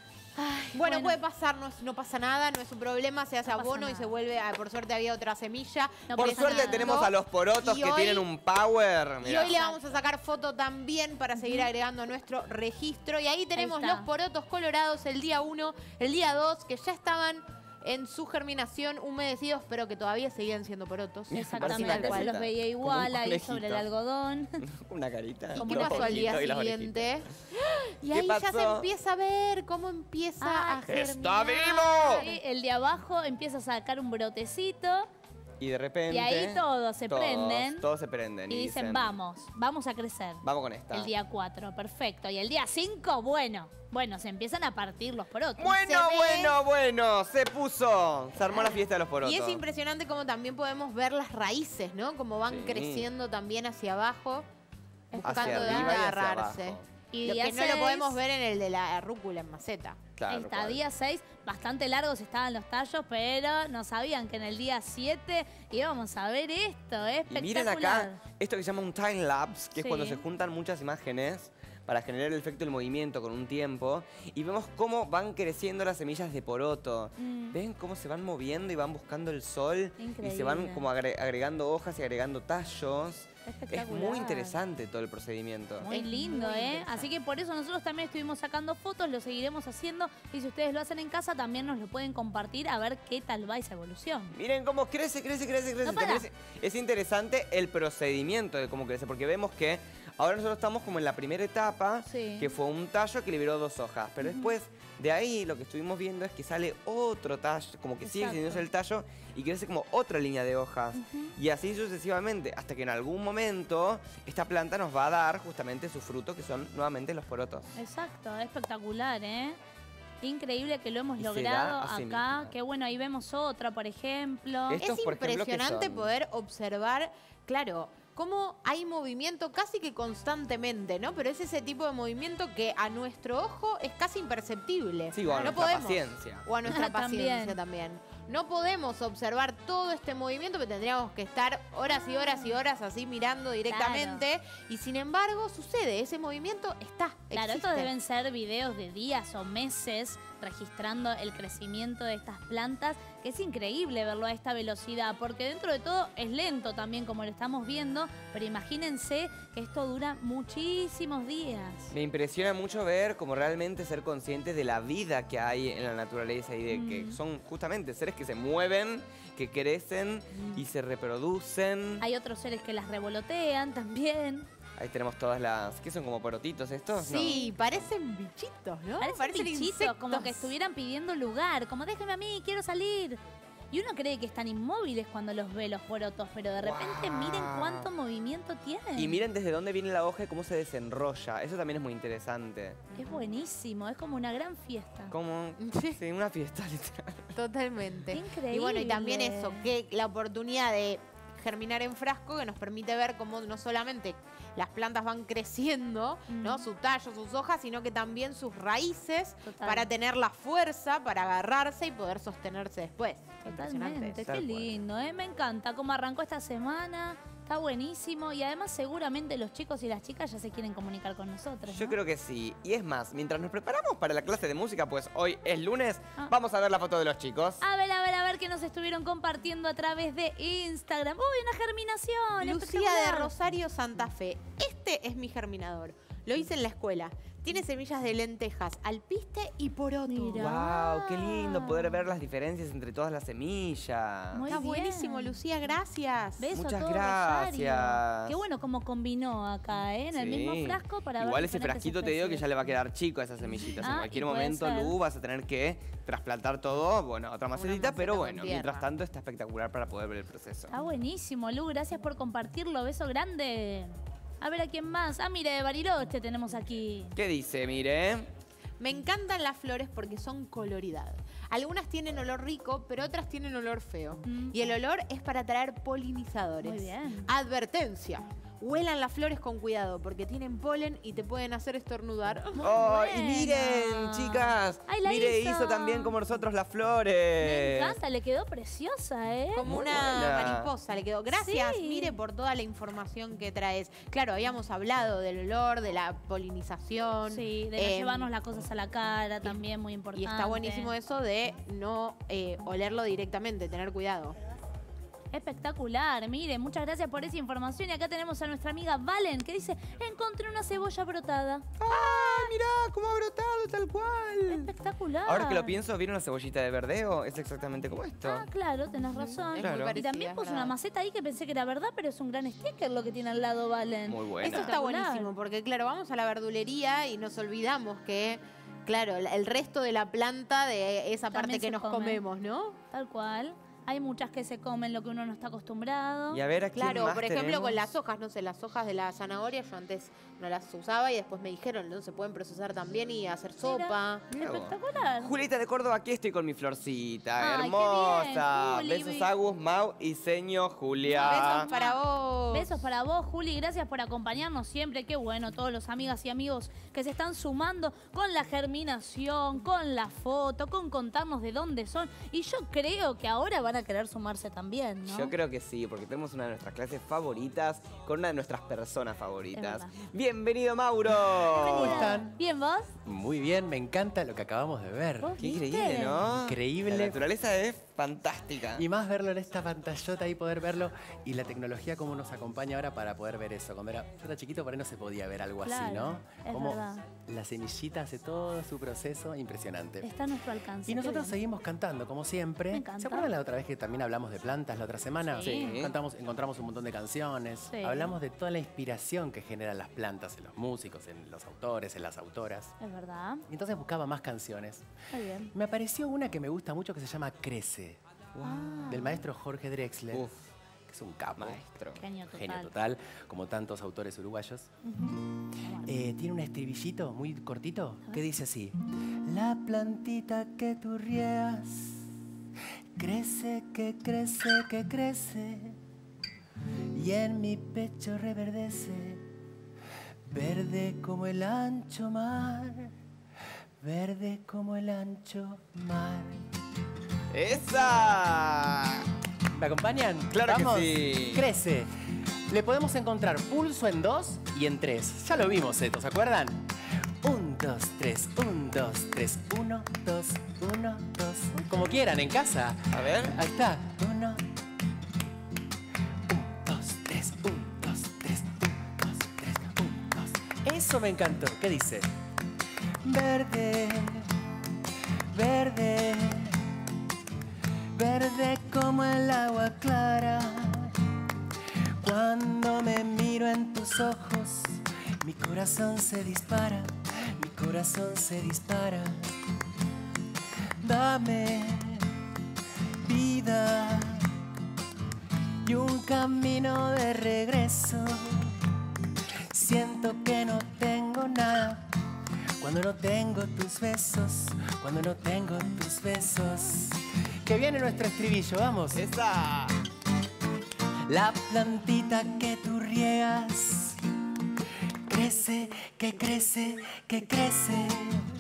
[SPEAKER 2] Ay,
[SPEAKER 3] Bueno, puede pasar, no, es- no pasa nada, no es un problema, se hace
[SPEAKER 2] No pasa
[SPEAKER 3] abono y
[SPEAKER 2] nada.
[SPEAKER 3] se vuelve, a- por suerte había otra semilla.
[SPEAKER 2] No
[SPEAKER 1] Por
[SPEAKER 2] pasa
[SPEAKER 1] suerte
[SPEAKER 2] nada.
[SPEAKER 1] tenemos a los porotos
[SPEAKER 3] Y
[SPEAKER 1] que
[SPEAKER 3] hoy-
[SPEAKER 1] tienen un power.
[SPEAKER 3] Y
[SPEAKER 1] mirá.
[SPEAKER 3] hoy le vamos a sacar foto también para seguir agregando a nuestro registro. Y ahí tenemos
[SPEAKER 2] está.
[SPEAKER 3] los porotos colorados el día uno, el día dos, que ya estaban en su germinación humedecidos, pero que todavía seguían siendo porotos.
[SPEAKER 2] Exactamente,
[SPEAKER 3] Tal
[SPEAKER 2] se
[SPEAKER 3] cual.
[SPEAKER 2] los veía
[SPEAKER 1] Como
[SPEAKER 2] igual
[SPEAKER 1] un
[SPEAKER 2] ahí sobre el
[SPEAKER 1] conejito.
[SPEAKER 2] algodón.
[SPEAKER 1] Una carita.
[SPEAKER 3] ¿Y
[SPEAKER 1] un
[SPEAKER 3] qué pasó al día
[SPEAKER 1] ojito y las
[SPEAKER 3] siguiente? Y
[SPEAKER 1] ¿Qué
[SPEAKER 3] ahí ya se
[SPEAKER 1] pasó?
[SPEAKER 3] empieza a ver cómo empieza
[SPEAKER 2] Ah,
[SPEAKER 3] a germinar.
[SPEAKER 1] ¡está vivo!
[SPEAKER 2] Sí, el de abajo empieza a sacar un brotecito
[SPEAKER 1] Y de repente.
[SPEAKER 2] y ahí todos se
[SPEAKER 1] todos-
[SPEAKER 2] prenden
[SPEAKER 1] Todos se prenden.
[SPEAKER 2] y dicen, vamos, vamos a crecer.
[SPEAKER 1] Vamos con esta.
[SPEAKER 2] El día cuatro, perfecto. Y el día cinco, bueno, bueno, se empiezan a partir los porotos.
[SPEAKER 1] Bueno,
[SPEAKER 3] Se ve-
[SPEAKER 1] bueno, bueno. Se puso. Se armó la fiesta de los porotos.
[SPEAKER 3] Y es impresionante cómo también podemos ver las raíces, ¿no? Como van
[SPEAKER 1] Sí.
[SPEAKER 3] creciendo también hacia abajo, buscando
[SPEAKER 1] Hacia
[SPEAKER 3] de
[SPEAKER 1] arriba
[SPEAKER 3] dónde
[SPEAKER 1] y hacia
[SPEAKER 3] agarrarse.
[SPEAKER 1] abajo.
[SPEAKER 2] Y
[SPEAKER 3] Lo
[SPEAKER 2] día
[SPEAKER 3] que no lo
[SPEAKER 2] seis,
[SPEAKER 3] podemos ver en el de la rúcula en maceta.
[SPEAKER 1] Claro,
[SPEAKER 2] Está
[SPEAKER 1] cual.
[SPEAKER 2] día seis, bastante largos estaban los tallos, pero no sabían que en el día siete íbamos a ver esto, es
[SPEAKER 1] Y miren
[SPEAKER 2] espectacular.
[SPEAKER 1] acá esto que se llama un time lapse, que
[SPEAKER 2] Sí.
[SPEAKER 1] es cuando se juntan muchas imágenes para generar el efecto del movimiento con un tiempo. Y vemos cómo van creciendo las semillas de poroto.
[SPEAKER 2] Mm.
[SPEAKER 1] ¿Ven cómo se van moviendo y van buscando el sol? Y se van
[SPEAKER 2] Increíble.
[SPEAKER 1] como agre- agregando hojas y agregando tallos. Es
[SPEAKER 2] Espectacular.
[SPEAKER 1] muy interesante todo el procedimiento.
[SPEAKER 2] Muy
[SPEAKER 3] Es
[SPEAKER 2] lindo,
[SPEAKER 3] muy
[SPEAKER 2] ¿eh?
[SPEAKER 3] interesante.
[SPEAKER 2] Así que por eso nosotros también estuvimos sacando fotos, lo seguiremos haciendo. Y si ustedes lo hacen en casa, también nos lo pueden compartir a ver qué tal va esa evolución.
[SPEAKER 1] Miren cómo crece, crece, crece, crece.
[SPEAKER 2] No para.
[SPEAKER 1] crece. Es interesante el procedimiento de cómo crece, porque vemos que Ahora nosotros estamos como en la primera etapa,
[SPEAKER 2] Sí.
[SPEAKER 1] que fue un tallo que liberó dos hojas. Pero después de ahí lo que estuvimos viendo es que sale otro tallo, como que sigue
[SPEAKER 2] Exacto.
[SPEAKER 1] extendiéndose el tallo y crece como otra línea de hojas. Y así sucesivamente, hasta que en algún momento esta planta nos va a dar justamente su fruto, que son nuevamente los porotos.
[SPEAKER 2] Exacto, espectacular, ¿eh? Increíble que lo hemos
[SPEAKER 1] Y se
[SPEAKER 2] logrado
[SPEAKER 1] da así
[SPEAKER 2] acá.
[SPEAKER 1] mismo.
[SPEAKER 2] Qué bueno, ahí vemos otra, por ejemplo.
[SPEAKER 1] Es- Estos,
[SPEAKER 3] es
[SPEAKER 1] por ejemplo, ¿qué
[SPEAKER 3] impresionante
[SPEAKER 1] son?
[SPEAKER 3] poder observar, claro, cómo hay movimiento casi que constantemente, ¿no? Pero es ese tipo de movimiento que a nuestro ojo es casi imperceptible.
[SPEAKER 1] Sí, o a
[SPEAKER 3] no
[SPEAKER 1] nuestra
[SPEAKER 3] podemos.
[SPEAKER 1] paciencia.
[SPEAKER 3] O a nuestra
[SPEAKER 2] También.
[SPEAKER 3] paciencia también. No podemos observar todo este movimiento, pero tendríamos que estar horas y horas y horas así mirando directamente. Y sin embargo, sucede, ese movimiento está.
[SPEAKER 2] Claro,
[SPEAKER 3] existe.
[SPEAKER 2] estos deben ser videos de días o meses registrando el crecimiento de estas plantas, que es increíble verlo a esta velocidad, porque dentro de todo es lento también como lo estamos viendo, pero imagínense que esto dura muchísimos días.
[SPEAKER 1] Me impresiona mucho ver como realmente ser conscientes de la vida que hay en la naturaleza y de que
[SPEAKER 2] Mm.
[SPEAKER 1] son justamente seres que se mueven, que crecen y se reproducen.
[SPEAKER 2] Hay otros seres que las revolotean también.
[SPEAKER 1] Ahí tenemos todas las... ¿Qué son como porotitos estos? No.
[SPEAKER 3] Sí, parecen bichitos, ¿no?
[SPEAKER 2] Parecen bichitos,
[SPEAKER 3] insectos.
[SPEAKER 2] como que estuvieran pidiendo lugar, como déjeme a mí, quiero salir. Y uno cree que están inmóviles cuando los ve los porotos, pero de repente
[SPEAKER 1] Guau.
[SPEAKER 2] miren cuánto movimiento tienen.
[SPEAKER 1] Y miren desde dónde viene la hoja y cómo se desenrolla. Eso también es muy interesante.
[SPEAKER 2] Es buenísimo, es como una gran fiesta.
[SPEAKER 1] Como... Sí, una fiesta literal.
[SPEAKER 3] Totalmente.
[SPEAKER 2] Qué increíble.
[SPEAKER 3] Y bueno, y también eso, que la oportunidad de germinar en frasco que nos permite ver cómo no solamente las plantas van creciendo,
[SPEAKER 2] Mm.
[SPEAKER 3] ¿no? Su tallo, sus hojas, sino que también sus raíces
[SPEAKER 2] Total.
[SPEAKER 3] para tener la fuerza para agarrarse y poder sostenerse después.
[SPEAKER 2] Totalmente,
[SPEAKER 3] Impresionante.
[SPEAKER 2] qué
[SPEAKER 1] Tal cual.
[SPEAKER 2] lindo, ¿eh? Me encanta cómo arrancó esta semana, está buenísimo y además seguramente los chicos y las chicas ya se quieren comunicar con nosotros,
[SPEAKER 1] Yo
[SPEAKER 2] ¿no?
[SPEAKER 1] creo que sí. Y es más, mientras nos preparamos para la clase de música, pues hoy es lunes,
[SPEAKER 2] Ah.
[SPEAKER 1] vamos a ver la foto de los chicos.
[SPEAKER 2] A ver, a ver, a ver qué nos estuvieron compartiendo a través de Instagram. ¡Uy, una germinación!
[SPEAKER 3] Lucía de
[SPEAKER 2] espectacular!
[SPEAKER 3] Rosario, Santa Fe. Este es mi germinador. Lo hice en la escuela. Tiene semillas de lentejas, alpiste y poroto.
[SPEAKER 2] Mira.
[SPEAKER 1] ¡Wow! ¡Qué lindo poder ver las diferencias entre todas las semillas!
[SPEAKER 2] Muy
[SPEAKER 3] Está
[SPEAKER 2] bien.
[SPEAKER 3] buenísimo, Lucía, gracias.
[SPEAKER 2] Beso
[SPEAKER 1] Muchas
[SPEAKER 2] a todo
[SPEAKER 1] gracias.
[SPEAKER 2] Rosario. Qué bueno cómo combinó acá, ¿eh? En el
[SPEAKER 1] Sí.
[SPEAKER 2] mismo frasco para ver
[SPEAKER 1] Igual ese
[SPEAKER 2] diferentes
[SPEAKER 1] frasquito te digo que
[SPEAKER 2] especies.
[SPEAKER 1] ya le va a quedar chico a esas semillitas.
[SPEAKER 2] Ah,
[SPEAKER 1] en cualquier
[SPEAKER 2] y puede
[SPEAKER 1] momento,
[SPEAKER 2] ser.
[SPEAKER 1] Lu, vas a tener que trasplantar todo, bueno, a otra macetita,
[SPEAKER 3] maceta
[SPEAKER 1] pero
[SPEAKER 3] con
[SPEAKER 1] bueno,
[SPEAKER 3] tierra.
[SPEAKER 1] mientras tanto está espectacular para poder ver el proceso.
[SPEAKER 2] Está buenísimo, Lu. Gracias por compartirlo. Beso grande. A ver a quién más. Ah, mire, Bariloche tenemos aquí.
[SPEAKER 1] ¿Qué dice? Mire.
[SPEAKER 3] Me encantan las flores porque son coloridad. Algunas tienen olor rico, pero otras tienen olor feo.
[SPEAKER 2] Mm.
[SPEAKER 3] Y el olor es para atraer polinizadores.
[SPEAKER 2] Muy bien.
[SPEAKER 3] Advertencia. Huelan las flores con cuidado porque tienen polen y te pueden hacer estornudar.
[SPEAKER 1] ¡Oh! Y
[SPEAKER 2] buena.
[SPEAKER 1] miren, chicas.
[SPEAKER 2] Ay, la
[SPEAKER 1] Mire,
[SPEAKER 2] hizo.
[SPEAKER 1] hizo también como nosotros las
[SPEAKER 2] Me
[SPEAKER 1] flores.
[SPEAKER 2] encanta, le quedó preciosa, ¿eh?
[SPEAKER 3] Como
[SPEAKER 1] Muy
[SPEAKER 3] una
[SPEAKER 1] buena.
[SPEAKER 3] mariposa le quedó. Gracias,
[SPEAKER 2] Sí.
[SPEAKER 3] mire, por toda la información que traes. Claro, habíamos hablado del olor, de la polinización.
[SPEAKER 2] Sí, de no
[SPEAKER 3] em,
[SPEAKER 2] llevarnos las cosas a la cara, también muy importante.
[SPEAKER 3] Y está buenísimo eso de no eh, olerlo directamente, tener cuidado.
[SPEAKER 2] Espectacular, mire, muchas gracias por esa información. Y acá tenemos a nuestra amiga Valen, que dice, encontré una cebolla brotada.
[SPEAKER 1] ¡Ay, mirá cómo ha brotado tal cual!
[SPEAKER 2] Espectacular.
[SPEAKER 1] Ahora que lo pienso, ¿vieron la cebollita de verdeo? Es exactamente como esto.
[SPEAKER 2] Ah, claro, tenés razón.
[SPEAKER 3] Es
[SPEAKER 1] Claro.
[SPEAKER 3] muy
[SPEAKER 2] Y
[SPEAKER 3] parecida,
[SPEAKER 2] también
[SPEAKER 3] es
[SPEAKER 2] puso
[SPEAKER 3] verdad.
[SPEAKER 2] una maceta ahí que pensé que era verdad, pero es un gran sticker lo que tiene al lado Valen.
[SPEAKER 1] Muy buena.
[SPEAKER 3] Eso está
[SPEAKER 2] Espectacular.
[SPEAKER 3] buenísimo, porque claro, vamos a la verdulería y nos olvidamos que, claro, el resto de la planta, de esa
[SPEAKER 2] También
[SPEAKER 3] parte que
[SPEAKER 2] se
[SPEAKER 3] nos
[SPEAKER 2] come.
[SPEAKER 3] comemos, ¿no?
[SPEAKER 2] Tal cual. Hay muchas que se comen lo que uno no está acostumbrado.
[SPEAKER 1] Y a ver, ¿a quién
[SPEAKER 3] Claro,
[SPEAKER 1] más
[SPEAKER 3] por ejemplo,
[SPEAKER 1] tenemos?
[SPEAKER 3] con las hojas, no sé, las hojas de la zanahoria, yo antes no las usaba y después me dijeron, no, se pueden procesar también y hacer sopa.
[SPEAKER 1] Mirá vos.
[SPEAKER 2] Espectacular.
[SPEAKER 1] Julieta de Córdoba, aquí estoy con mi florcita.
[SPEAKER 2] Ay, qué
[SPEAKER 1] Hermosa.
[SPEAKER 2] bien, Juli.
[SPEAKER 1] Besos, Agus, Mau y Seño, Julia.
[SPEAKER 3] Besos para vos.
[SPEAKER 2] Besos para vos, Juli. Gracias por acompañarnos siempre. Qué bueno, todos los amigas y amigos que se están sumando con la germinación, con la foto, con contarnos de dónde son. Y yo creo que ahora van a querer sumarse también, ¿no?
[SPEAKER 1] Yo creo que sí, porque tenemos una de nuestras clases favoritas con una de nuestras personas favoritas.
[SPEAKER 2] verdad.
[SPEAKER 1] Bienvenido, Mauro.
[SPEAKER 2] Bienvenida.
[SPEAKER 4] ¿Cómo están?
[SPEAKER 2] ¿Bien vos?
[SPEAKER 4] Muy bien, me encanta lo que acabamos de ver.
[SPEAKER 2] ¿Vos
[SPEAKER 1] Qué
[SPEAKER 2] viste?
[SPEAKER 1] increíble, ¿no?
[SPEAKER 4] Increíble.
[SPEAKER 1] La naturaleza es fantástica.
[SPEAKER 4] Y más verlo en esta pantallota y poder verlo. Y la tecnología cómo nos acompaña ahora para poder ver eso. Cuando era, yo era chiquito, por ahí no se podía ver algo así,
[SPEAKER 2] Claro,
[SPEAKER 4] ¿no?
[SPEAKER 2] es
[SPEAKER 4] Como
[SPEAKER 2] verdad.
[SPEAKER 4] la semillita hace todo su proceso impresionante.
[SPEAKER 2] Está a nuestro alcance.
[SPEAKER 4] Y
[SPEAKER 2] qué
[SPEAKER 4] nosotros
[SPEAKER 2] bien.
[SPEAKER 4] seguimos cantando, como siempre.
[SPEAKER 2] Me encanta.
[SPEAKER 4] ¿Se acuerdan la otra vez que también hablamos de plantas la otra semana?
[SPEAKER 2] Sí.
[SPEAKER 4] Cantamos, encontramos un montón de canciones.
[SPEAKER 2] Sí.
[SPEAKER 4] Hablamos de toda la inspiración que generan las plantas en los músicos, en los autores, en las autoras.
[SPEAKER 2] Es verdad.
[SPEAKER 4] Y entonces buscaba más canciones.
[SPEAKER 2] Está bien.
[SPEAKER 4] Me apareció una que me gusta mucho que se llama Crece,
[SPEAKER 2] Ah,
[SPEAKER 4] del maestro Jorge Drexler,
[SPEAKER 1] Uf,
[SPEAKER 4] que es un capo.
[SPEAKER 1] maestro.
[SPEAKER 2] genio total.
[SPEAKER 4] Genio total, como tantos autores uruguayos.
[SPEAKER 2] Ujú.
[SPEAKER 4] Eh, tiene un estribillito muy cortito que dice así. La plantita que tú riegas crece, que crece, que crece y en mi pecho reverdece, verde como el ancho mar, verde como el ancho mar.
[SPEAKER 1] ¡Esa!
[SPEAKER 4] ¿Me acompañan?
[SPEAKER 1] Claro que
[SPEAKER 4] Vamos.
[SPEAKER 1] sí.
[SPEAKER 4] Crece. Le podemos encontrar pulso en dos y en tres. Ya lo vimos esto, ¿se acuerdan? Un, dos, tres, un, dos, tres, uno, dos, uno, dos. Como quieran, en casa.
[SPEAKER 1] A ver.
[SPEAKER 4] Ahí está. Uno. Un, dos, tres, un, dos, tres, un, dos, tres, un, dos. Eso me encantó. ¿Qué dice? Verde, verde, verde como el agua clara. Cuando me miro en tus ojos, mi corazón se dispara, mi corazón se dispara. Dame vida y un camino de regreso. Siento que no tengo nada cuando no tengo tus besos, cuando no tengo tus besos. Que viene nuestro estribillo, vamos.
[SPEAKER 1] ¡Esa!
[SPEAKER 4] La plantita que tú riegas crece, que crece, que crece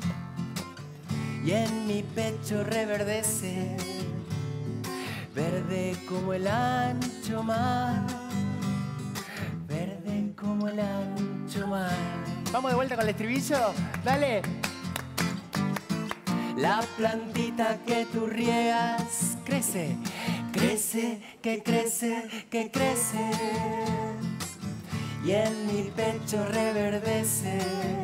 [SPEAKER 4] y en mi pecho reverdece, verde como el ancho mar, verde como el ancho mar. Vamos de vuelta con el estribillo, dale. La plantita que tú riegas crece, crece, que crece, que crece y en mi pecho reverdece,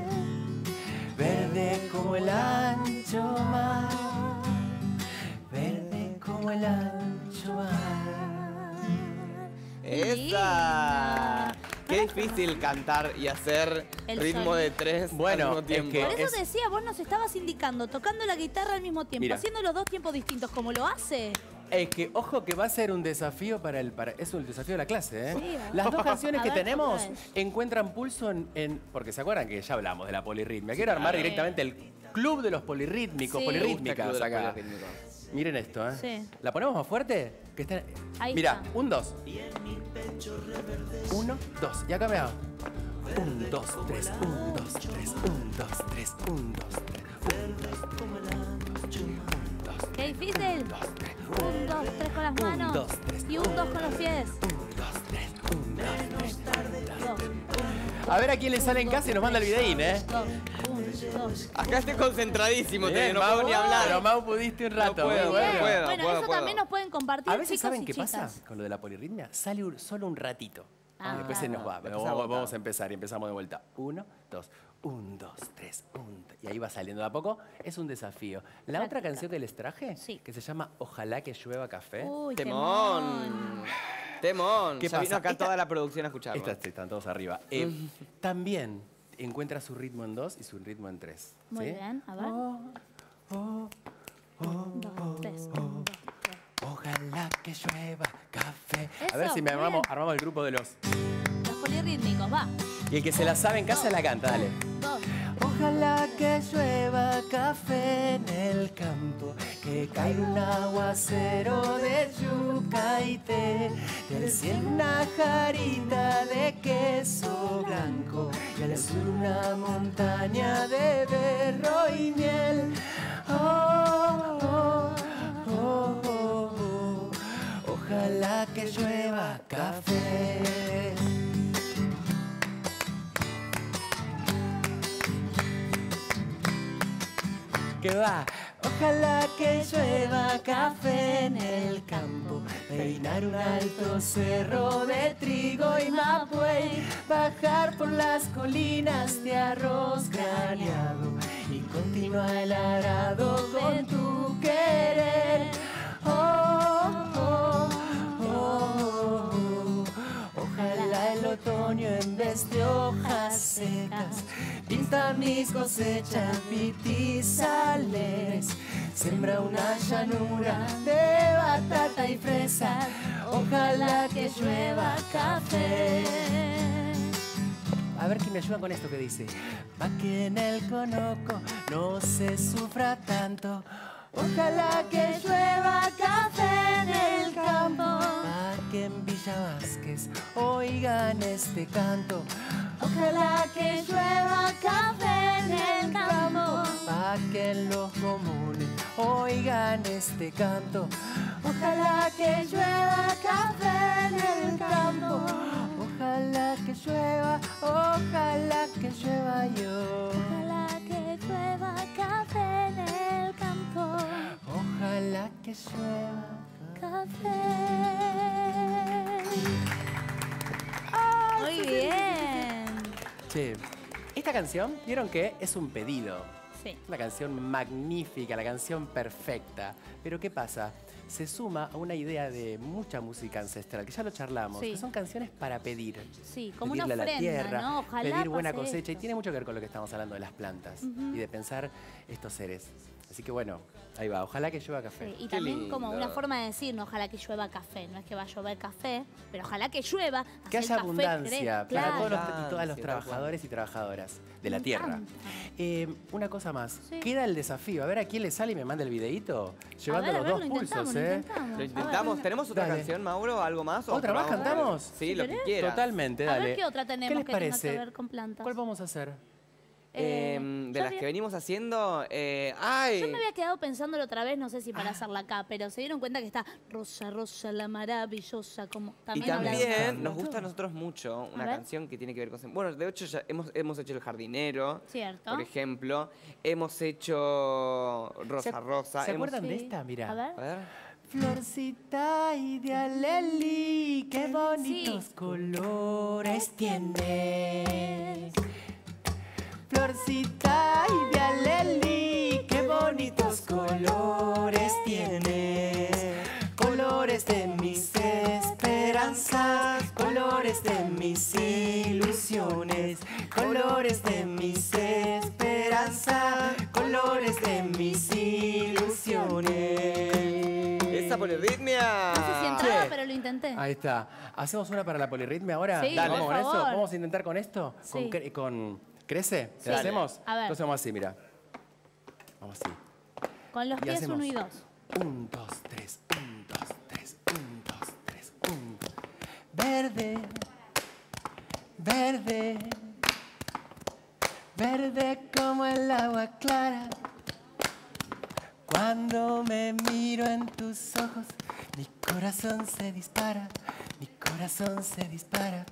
[SPEAKER 4] verde como el ancho mar, verde como el ancho mar.
[SPEAKER 1] ¡Esa! Qué difícil cantar y hacer
[SPEAKER 2] El
[SPEAKER 1] ritmo
[SPEAKER 2] sonido.
[SPEAKER 1] de tres
[SPEAKER 4] Bueno,
[SPEAKER 1] al mismo
[SPEAKER 4] es
[SPEAKER 1] tiempo.
[SPEAKER 4] que-
[SPEAKER 2] Por eso
[SPEAKER 4] es-
[SPEAKER 2] te decía, vos nos estabas indicando, tocando la guitarra al mismo tiempo,
[SPEAKER 4] Mira.
[SPEAKER 2] haciendo los dos tiempos distintos, como lo hace.
[SPEAKER 4] Es que, ojo, que va a ser un desafío para el... Para, es un desafío de la clase, ¿eh?
[SPEAKER 2] Sí, a ver.
[SPEAKER 4] Las dos canciones
[SPEAKER 2] A
[SPEAKER 4] que
[SPEAKER 2] ver,
[SPEAKER 4] tenemos
[SPEAKER 2] ¿cómo es?
[SPEAKER 4] encuentran pulso en, en- Porque se acuerdan que ya hablamos de la polirritmia. Quiero armar
[SPEAKER 2] Sí.
[SPEAKER 4] directamente el club de los polirrítmicos,
[SPEAKER 2] Sí.
[SPEAKER 4] polirrítmicas
[SPEAKER 1] Gusta que lo
[SPEAKER 4] acá.
[SPEAKER 1] polirrítmico.
[SPEAKER 4] Miren esto, ¿eh?
[SPEAKER 2] Sí.
[SPEAKER 4] ¿La ponemos más fuerte? Que está...
[SPEAKER 2] Ahí
[SPEAKER 4] Mira,
[SPEAKER 2] está.
[SPEAKER 4] un, dos. Uno, dos. Y acá me hago. Un, dos, tres, un, dos, tres, un, dos, tres, un, dos, tres. Un, dos, un, dos,
[SPEAKER 2] Qué difícil.
[SPEAKER 4] dos, tres.
[SPEAKER 2] Un, dos, tres con las
[SPEAKER 4] Un,
[SPEAKER 2] manos.
[SPEAKER 4] dos, tres.
[SPEAKER 2] Y un, dos con los pies.
[SPEAKER 4] Un, dos, tres, un, dos, tres.
[SPEAKER 2] Dos,
[SPEAKER 4] A ver a quién le sale en casa y nos manda el videín, ¿eh?
[SPEAKER 2] dos, un, dos.
[SPEAKER 1] Acá estoy concentradísimo, te
[SPEAKER 4] Bien,
[SPEAKER 1] digo, no puedo
[SPEAKER 4] Mau,
[SPEAKER 1] ni hablar.
[SPEAKER 4] Pero Mau, pudiste un rato.
[SPEAKER 1] puedo,
[SPEAKER 4] muy
[SPEAKER 1] no
[SPEAKER 4] bueno.
[SPEAKER 1] puedo.
[SPEAKER 2] Bueno, eso
[SPEAKER 1] puedo.
[SPEAKER 2] también nos pueden compartir,
[SPEAKER 4] A veces,
[SPEAKER 2] chicos
[SPEAKER 4] ¿saben
[SPEAKER 2] y
[SPEAKER 4] qué pasa
[SPEAKER 2] chicas.
[SPEAKER 4] con lo de la polirritmia? Sale un- solo un ratito.
[SPEAKER 2] Ah,
[SPEAKER 4] Después se
[SPEAKER 2] claro.
[SPEAKER 4] nos va.
[SPEAKER 1] Después
[SPEAKER 4] Vamos,
[SPEAKER 1] agota.
[SPEAKER 4] vamos a empezar y empezamos de vuelta. Uno, dos, un, dos, tres, un. Y ahí va saliendo de a poco. Es un desafío. La otra
[SPEAKER 2] Práctica.
[SPEAKER 4] canción que les traje,
[SPEAKER 2] Sí.
[SPEAKER 4] que se llama Ojalá que llueva café.
[SPEAKER 2] Uy,
[SPEAKER 1] Temón. Temón.
[SPEAKER 4] ¿Qué
[SPEAKER 1] Ya vino
[SPEAKER 4] pasa?
[SPEAKER 1] acá
[SPEAKER 4] Esta-
[SPEAKER 1] toda la producción a escucharlo.
[SPEAKER 4] Estas sí, están todos arriba. Eh, también encuentra su ritmo en dos y su ritmo en tres.
[SPEAKER 2] Muy
[SPEAKER 4] ¿sí?
[SPEAKER 2] bien, a ver.
[SPEAKER 4] Oh, oh,
[SPEAKER 2] Un, dos, tres, un, dos, tres.
[SPEAKER 4] ojalá que llueva café. a
[SPEAKER 2] Eso,
[SPEAKER 4] ver si me
[SPEAKER 2] muy
[SPEAKER 4] armamos,
[SPEAKER 2] bien.
[SPEAKER 4] armamos el grupo de los...
[SPEAKER 2] Los polirrítmicos, va.
[SPEAKER 4] Y el que se la sabe en casa la canta, dale.
[SPEAKER 2] Dos.
[SPEAKER 4] Ojalá que llueva café en el campo, que caiga un aguacero de yuca y té, del cielo una jarita de queso blanco, y al sur una montaña de berro y miel. Oh, oh, oh, oh, oh. Ojalá que llueva café. Que va, ojalá que llueva café café en el campo, peinar un alto cerro de trigo y mapuey, bajar por las colinas de arroz graneado y continúa el arado con tu querer. Oh, oh, oh, oh. Ojalá el otoño en vez de hojas secas pinta mis cosechas vitizales, sembra una llanura de batata y fresa. Ojalá que llueva café. A ver quién me ayuda con esto que dice. Pa' que en el conoco no se sufra tanto. Ojalá que llueva café en el campo. Pa' que en Villa Vázquez oigan este canto. Ojalá que llueva café en el campo. Pa' que en los comunes oigan este canto. Ojalá que llueva café en el campo. Ojalá que llueva, ojalá que llueva yo.
[SPEAKER 2] Ojalá que llueva café en el campo.
[SPEAKER 4] Ojalá que llueva
[SPEAKER 2] Café. Muy bien.
[SPEAKER 4] Che, esta canción, ¿vieron que es un pedido?
[SPEAKER 2] Sí.
[SPEAKER 4] Una canción magnífica, la canción perfecta. Pero ¿qué pasa? Se suma a una idea de mucha música ancestral, que ya lo charlamos,
[SPEAKER 2] Sí.
[SPEAKER 4] que son canciones para pedir.
[SPEAKER 2] Sí, como
[SPEAKER 4] Pedirle
[SPEAKER 2] una
[SPEAKER 4] a la
[SPEAKER 2] ofrenda,
[SPEAKER 4] tierra,
[SPEAKER 2] ¿no? Ojalá
[SPEAKER 4] pedir buena
[SPEAKER 2] pase
[SPEAKER 4] cosecha. Y
[SPEAKER 2] esto.
[SPEAKER 4] tiene mucho que ver con lo que estamos hablando de las plantas
[SPEAKER 2] Ujú.
[SPEAKER 4] y de pensar estos seres. Así que bueno, ahí va. Ojalá que llueva café.
[SPEAKER 2] Sí, y
[SPEAKER 1] Qué
[SPEAKER 2] también como
[SPEAKER 1] lindo.
[SPEAKER 2] una forma de decir, no ojalá que llueva café, no es que va a llover café, pero ojalá que llueva.
[SPEAKER 4] Que
[SPEAKER 2] así
[SPEAKER 4] haya
[SPEAKER 2] el café
[SPEAKER 4] abundancia
[SPEAKER 2] crece.
[SPEAKER 4] para todos los,
[SPEAKER 1] Claro.
[SPEAKER 4] y todas los
[SPEAKER 1] Sí, tal
[SPEAKER 4] trabajadores y trabajadoras de la
[SPEAKER 2] Me
[SPEAKER 4] tierra.
[SPEAKER 2] encanta.
[SPEAKER 4] Eh, una cosa más,
[SPEAKER 2] Sí.
[SPEAKER 4] queda el desafío. A ver a quién le sale y me manda el videíto. Llevando
[SPEAKER 2] A ver, a
[SPEAKER 4] los
[SPEAKER 2] ver,
[SPEAKER 4] dos
[SPEAKER 2] lo
[SPEAKER 4] pulsos,
[SPEAKER 2] intentamos, lo
[SPEAKER 4] ¿eh?
[SPEAKER 2] intentamos.
[SPEAKER 1] Lo
[SPEAKER 2] A ver.
[SPEAKER 1] intentamos. ¿Tenemos otra
[SPEAKER 4] Dale.
[SPEAKER 1] canción, Mauro? ¿Algo más? ¿O
[SPEAKER 4] ¿Otra más
[SPEAKER 1] probamos?
[SPEAKER 4] cantamos?
[SPEAKER 1] Sí,
[SPEAKER 2] Si
[SPEAKER 1] lo que
[SPEAKER 2] querés.
[SPEAKER 1] quieras.
[SPEAKER 4] Totalmente,
[SPEAKER 2] A
[SPEAKER 4] dale.
[SPEAKER 2] ver qué otra tenemos
[SPEAKER 4] ¿Qué les
[SPEAKER 2] que tenga
[SPEAKER 4] parece?
[SPEAKER 2] que ver con plantas.
[SPEAKER 4] ¿Cuál vamos a hacer?
[SPEAKER 2] Eh,
[SPEAKER 1] Em, de
[SPEAKER 2] yo
[SPEAKER 1] las
[SPEAKER 2] había-
[SPEAKER 1] que venimos haciendo. Eh, ¡Ay!
[SPEAKER 2] Yo me había quedado pensándolo otra vez, no sé si
[SPEAKER 1] Ah.
[SPEAKER 2] para hacerla acá, pero se dieron cuenta que está Rosa, Rosa, la maravillosa, como
[SPEAKER 1] Y
[SPEAKER 2] también habla de-
[SPEAKER 1] también
[SPEAKER 4] de-
[SPEAKER 1] nos gusta a nosotros mucho una
[SPEAKER 2] ver.
[SPEAKER 1] canción que tiene que ver con... Bueno, de hecho ya hemos, hemos hecho El Jardinero,
[SPEAKER 2] Cierto.
[SPEAKER 1] por ejemplo. Hemos hecho Rosa
[SPEAKER 4] ¿Se-
[SPEAKER 1] Rosa.
[SPEAKER 4] ¿se
[SPEAKER 1] hemos-
[SPEAKER 4] acuerdan de
[SPEAKER 2] Sí.
[SPEAKER 4] esta? Mira.
[SPEAKER 2] A ver.
[SPEAKER 1] A ver.
[SPEAKER 4] Florcita y de alelí, qué bonitos
[SPEAKER 2] Sí.
[SPEAKER 4] colores tienes. Florcita y de alelí, qué bonitos colores tienes. Colores de mis esperanzas, colores de mis ilusiones, colores de mis esperanzas, colores de mis ilusiones.
[SPEAKER 1] Esa polirritmia.
[SPEAKER 2] No sé si entraba,
[SPEAKER 4] Che.
[SPEAKER 2] pero lo intenté.
[SPEAKER 4] Ahí está. ¿Hacemos una para la polirritmia ahora?
[SPEAKER 2] Sí,
[SPEAKER 1] Dale.
[SPEAKER 4] ¿Vamos
[SPEAKER 2] por
[SPEAKER 4] con eso?
[SPEAKER 2] favor.
[SPEAKER 4] ¿Vamos a intentar con esto?
[SPEAKER 2] Sí.
[SPEAKER 4] ¿Con, cre- con- ¿Crece?
[SPEAKER 2] Sí.
[SPEAKER 4] ¿La hacemos?
[SPEAKER 2] A ver.
[SPEAKER 4] Entonces vamos así, mira. Vamos así.
[SPEAKER 2] Con los
[SPEAKER 4] Y
[SPEAKER 2] pies
[SPEAKER 4] hacemos
[SPEAKER 2] uno y dos.
[SPEAKER 4] Un, dos, tres, un, dos, tres, un, dos, tres, un. Verde, verde, verde como el agua clara. Cuando me miro en tus ojos, mi corazón se dispara, mi corazón se dispara.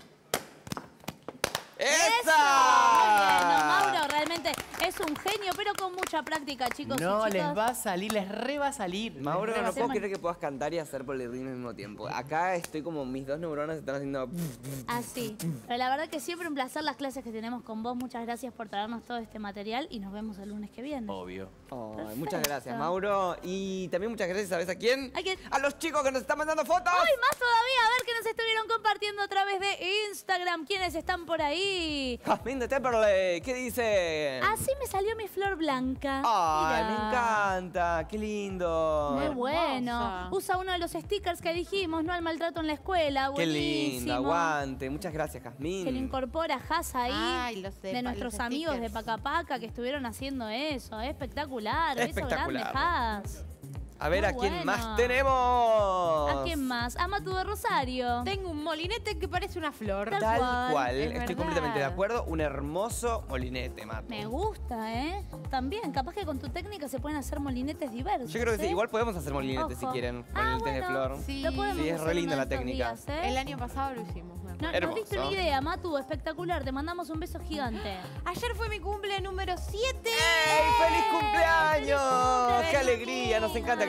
[SPEAKER 2] Bueno,
[SPEAKER 1] ¡Esa!
[SPEAKER 2] Mauro realmente es un genio, pero con mucha práctica, chicos
[SPEAKER 4] No
[SPEAKER 2] y
[SPEAKER 4] les
[SPEAKER 2] chicas.
[SPEAKER 4] va a salir, les re va a salir.
[SPEAKER 1] Mauro,
[SPEAKER 4] les re
[SPEAKER 1] no
[SPEAKER 4] va a
[SPEAKER 1] puedo
[SPEAKER 2] Hacemos-
[SPEAKER 1] creer que puedas cantar y hacer polirritmia al mismo tiempo. Acá estoy como, mis dos neuronas están haciendo...
[SPEAKER 2] Así. Pero la verdad que siempre un placer las clases que tenemos con vos. Muchas gracias por traernos todo este material y nos vemos el lunes que viene.
[SPEAKER 4] Obvio.
[SPEAKER 1] Ay, muchas
[SPEAKER 2] Perfecto.
[SPEAKER 1] gracias, Mauro. Y también muchas gracias, ¿sabes a quién?
[SPEAKER 2] ¿A quién?
[SPEAKER 1] A los chicos que nos están mandando fotos.
[SPEAKER 2] ¡Ay, más todavía! A ver que nos estuvieron compartiendo a través de Instagram. ¿Quiénes están por ahí?
[SPEAKER 1] Jasmine de Temperley, ¿qué dice?
[SPEAKER 2] Así me salió mi flor blanca.
[SPEAKER 1] Ay,
[SPEAKER 2] Mirá.
[SPEAKER 1] me encanta, qué lindo.
[SPEAKER 2] Muy
[SPEAKER 3] Hermosa.
[SPEAKER 2] bueno. Usa uno de los stickers que dijimos, no al maltrato en la escuela.
[SPEAKER 1] Qué
[SPEAKER 2] Buenísimo.
[SPEAKER 1] lindo, aguante. Muchas gracias,
[SPEAKER 2] Que lo
[SPEAKER 1] Jasmine.
[SPEAKER 2] incorpora Has ahí.
[SPEAKER 3] Ay, los de-
[SPEAKER 2] de nuestros
[SPEAKER 3] los
[SPEAKER 2] amigos de
[SPEAKER 3] stickers.
[SPEAKER 2] Pacapaca que estuvieron haciendo eso. Espectacular. Beso grande,
[SPEAKER 1] Espectacular.
[SPEAKER 2] Has.
[SPEAKER 1] A ver,
[SPEAKER 2] Muy
[SPEAKER 1] ¿a quién
[SPEAKER 2] bueno.
[SPEAKER 1] más tenemos?
[SPEAKER 2] ¿A quién más? A Matu de Rosario.
[SPEAKER 3] Tengo un molinete que parece una flor.
[SPEAKER 2] Tal
[SPEAKER 1] Tal
[SPEAKER 2] cual,
[SPEAKER 1] cual,
[SPEAKER 3] es
[SPEAKER 1] estoy
[SPEAKER 3] verdad.
[SPEAKER 1] completamente de acuerdo. Un hermoso molinete, Mato.
[SPEAKER 2] Me gusta, ¿eh? También, capaz que con tu técnica se pueden hacer molinetes diversos.
[SPEAKER 1] Yo creo que sí,
[SPEAKER 2] ¿eh?
[SPEAKER 1] igual podemos hacer molinetes si
[SPEAKER 2] Ojo.
[SPEAKER 1] quieren.
[SPEAKER 2] Ah,
[SPEAKER 1] Molinetes de
[SPEAKER 2] bueno,
[SPEAKER 1] flor.
[SPEAKER 3] Sí.
[SPEAKER 2] Lo podemos
[SPEAKER 1] Sí, es
[SPEAKER 2] hacer
[SPEAKER 1] re linda
[SPEAKER 2] uno
[SPEAKER 1] la
[SPEAKER 2] de estos
[SPEAKER 1] técnica.
[SPEAKER 2] días, ¿eh?
[SPEAKER 3] El año pasado lo hicimos. me acuerdo.
[SPEAKER 2] No, nos
[SPEAKER 1] Hermoso.
[SPEAKER 2] diste una idea, Matu, espectacular. Te mandamos un beso gigante.
[SPEAKER 3] Ayer fue mi cumple número siete.
[SPEAKER 1] ¡Ey! ¡Feliz cumpleaños!
[SPEAKER 2] ¡Feliz
[SPEAKER 1] ¡Qué
[SPEAKER 2] cumple,
[SPEAKER 1] alegría! Nos encanta que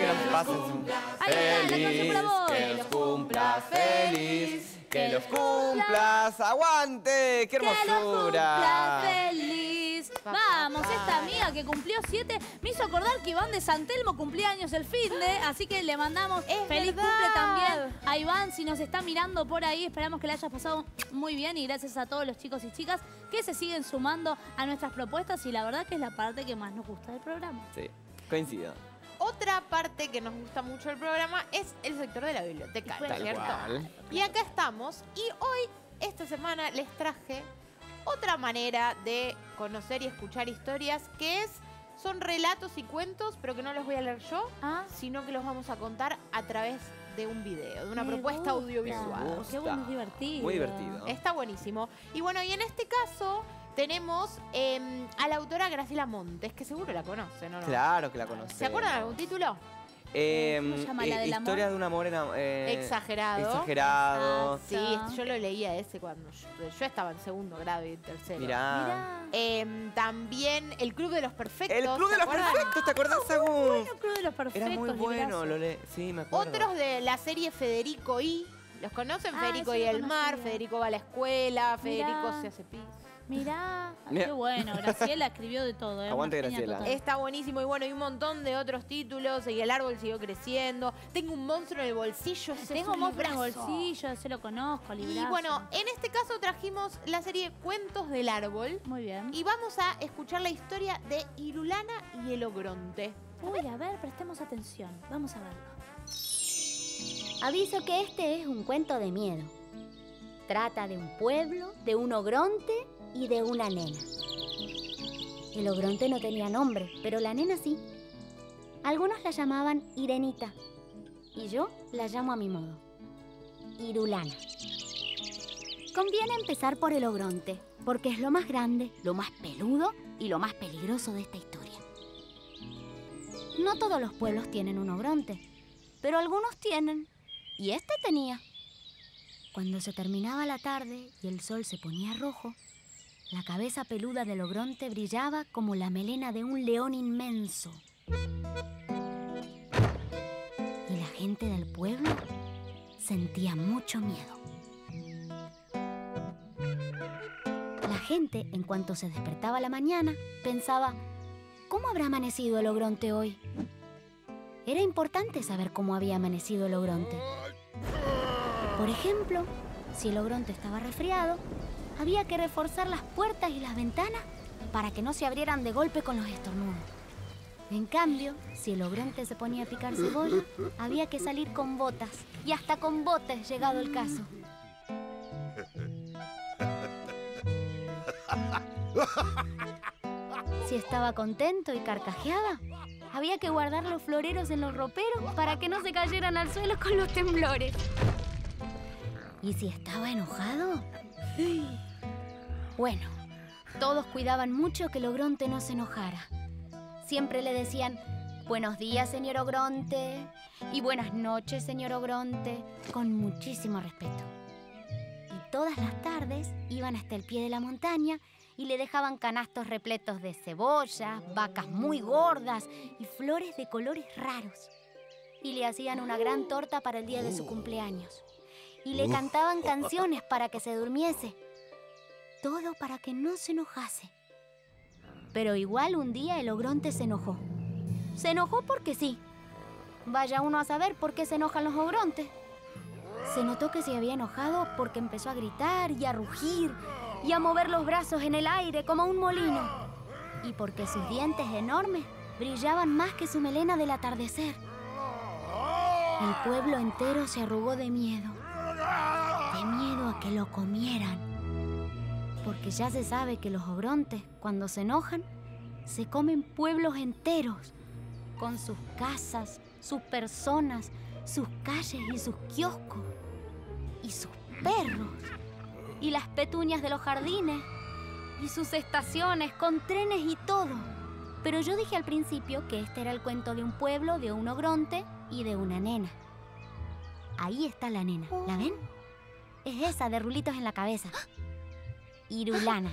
[SPEAKER 1] que nos pasen.
[SPEAKER 2] Ahí está, la canción por la voz.
[SPEAKER 1] Que los cumplas feliz. Que los cumplas. ¡Aguante! ¡Qué
[SPEAKER 2] Que los
[SPEAKER 1] hermosura!
[SPEAKER 2] cumplas feliz. Vamos, esta amiga que cumplió siete me hizo acordar que Iván de San Telmo cumplía años el fin de, así que le mandamos
[SPEAKER 3] Es
[SPEAKER 2] feliz
[SPEAKER 3] verdad.
[SPEAKER 2] cumple también a Iván si nos está mirando por ahí. Esperamos que le hayas pasado muy bien y gracias a todos los chicos y chicas que se siguen sumando a nuestras propuestas y la verdad que es la parte que más nos gusta del programa.
[SPEAKER 1] Sí, coincido.
[SPEAKER 3] Otra parte que nos gusta mucho del programa es el sector de la biblioteca,
[SPEAKER 2] Tal
[SPEAKER 3] ¿cierto?
[SPEAKER 1] cual.
[SPEAKER 3] Y acá estamos y hoy, esta semana, les traje otra manera de conocer y escuchar historias que es, son relatos y cuentos, pero que no los voy a leer yo,
[SPEAKER 2] Ah,
[SPEAKER 3] sino que los vamos a contar a través de un video, de una
[SPEAKER 2] me
[SPEAKER 3] propuesta
[SPEAKER 2] gusta.
[SPEAKER 3] audiovisual.
[SPEAKER 1] gusta.
[SPEAKER 2] Qué bueno, es divertido.
[SPEAKER 1] Muy divertido.
[SPEAKER 3] Está buenísimo. Y bueno, y en este caso tenemos eh, a la autora Graciela Montes, que seguro la conocen, ¿o no?
[SPEAKER 1] Claro que la conocí.
[SPEAKER 3] ¿Se acuerdan de algún título?
[SPEAKER 1] Eh,
[SPEAKER 2] ¿Cómo se llama la
[SPEAKER 1] eh,
[SPEAKER 2] del amor?
[SPEAKER 1] Historia de un amor enam- eh,
[SPEAKER 3] Exagerado.
[SPEAKER 1] Exagerado.
[SPEAKER 3] Sí, yo lo leía ese cuando yo, yo estaba en segundo grado y tercero.
[SPEAKER 1] Mirá.
[SPEAKER 2] Mirá.
[SPEAKER 3] Eh, también El Club de los Perfectos.
[SPEAKER 1] El Club de
[SPEAKER 3] ¿se
[SPEAKER 1] los
[SPEAKER 3] acuerdan?
[SPEAKER 1] Perfectos, ¿te acordás, Agus?
[SPEAKER 2] Bueno, Club de los Perfectos.
[SPEAKER 1] Era muy bueno,
[SPEAKER 2] librazo.
[SPEAKER 1] lo leí. Sí, me acuerdo.
[SPEAKER 3] Otros de la serie Federico I. ¿Los conocen?
[SPEAKER 2] Ah,
[SPEAKER 3] Federico
[SPEAKER 2] ese
[SPEAKER 3] y
[SPEAKER 2] lo
[SPEAKER 3] el mar,
[SPEAKER 2] conocía.
[SPEAKER 3] Federico va a la escuela, Federico
[SPEAKER 2] Mirá.
[SPEAKER 3] se hace pis.
[SPEAKER 2] Mirá, ah,
[SPEAKER 1] Mirá.
[SPEAKER 2] qué bueno. Graciela escribió de todo. ¿eh?
[SPEAKER 1] Aguante,
[SPEAKER 2] Una genia
[SPEAKER 1] Graciela.
[SPEAKER 2] total.
[SPEAKER 3] Está buenísimo y bueno, y un montón de otros títulos. Y el árbol siguió creciendo. Tengo un monstruo en el bolsillo. ese es
[SPEAKER 2] Tengo
[SPEAKER 3] un
[SPEAKER 2] monstruo en el
[SPEAKER 3] librazo.
[SPEAKER 2] bolsillo, ese lo conozco,
[SPEAKER 3] Y
[SPEAKER 2] librazo.
[SPEAKER 3] bueno, en este caso trajimos la serie Cuentos del Árbol.
[SPEAKER 2] Muy bien.
[SPEAKER 3] Y vamos a escuchar la historia de Irulana y el Ogronte.
[SPEAKER 2] Uy, a ver, prestemos atención. Vamos a verlo.
[SPEAKER 5] Aviso que este es un cuento de miedo. Trata de un pueblo, de un ogronte y de una nena. El ogronte no tenía nombre, pero la nena sí. Algunos la llamaban Irenita y yo la llamo a mi modo, Irulana. Conviene empezar por el ogronte, porque es lo más grande, lo más peludo y lo más peligroso de esta historia. No todos los pueblos tienen un ogronte, pero algunos tienen, y este tenía. Cuando se terminaba la tarde y el sol se ponía rojo, la cabeza peluda del ogronte brillaba como la melena de un león inmenso. Y la gente del pueblo sentía mucho miedo. La gente, en cuanto se despertaba a la mañana, pensaba, ¿cómo habrá amanecido el ogronte hoy? Era importante saber cómo había amanecido el ogronte. Por ejemplo, si el ogronte estaba resfriado, había que reforzar las puertas y las ventanas para que no se abrieran de golpe con los estornudos. En cambio, si el ogronte se ponía a picar cebolla, había que salir con botas, y hasta con botes llegado el caso. Si estaba contento y carcajeaba, había que guardar los floreros en los roperos para que no se cayeran al suelo con los temblores. ¿Y si estaba enojado? Bueno, todos cuidaban mucho que el ogronte no se enojara. Siempre le decían, buenos días, señor ogronte, y buenas noches, señor ogronte, con muchísimo respeto. Y todas las tardes iban hasta el pie de la montaña y le dejaban canastos repletos de cebollas, vacas muy gordas y flores de colores raros. Y le hacían una gran torta para el día de su cumpleaños. Y le cantaban canciones para que se durmiese. Todo para que no se enojase. Pero igual un día el ogronte se enojó. Se enojó porque sí. Vaya uno a saber por qué se enojan los ogrontes. Se notó que se había enojado porque empezó a gritar y a rugir y a mover los brazos en el aire como un molino. Y porque sus dientes enormes brillaban más que su melena del atardecer. El pueblo entero se arrugó de miedo. De miedo a que lo comieran. Porque ya se sabe que los ogrontes, cuando se enojan, se comen pueblos enteros, con sus casas, sus personas, sus calles y sus kioscos, y sus perros, y las petunias de los jardines, y sus estaciones con trenes y todo. Pero yo dije al principio que este era el cuento de un pueblo, de un ogronte y de una nena. Ahí está la nena, ¿la ven? Es esa de rulitos en la cabeza. Irulana.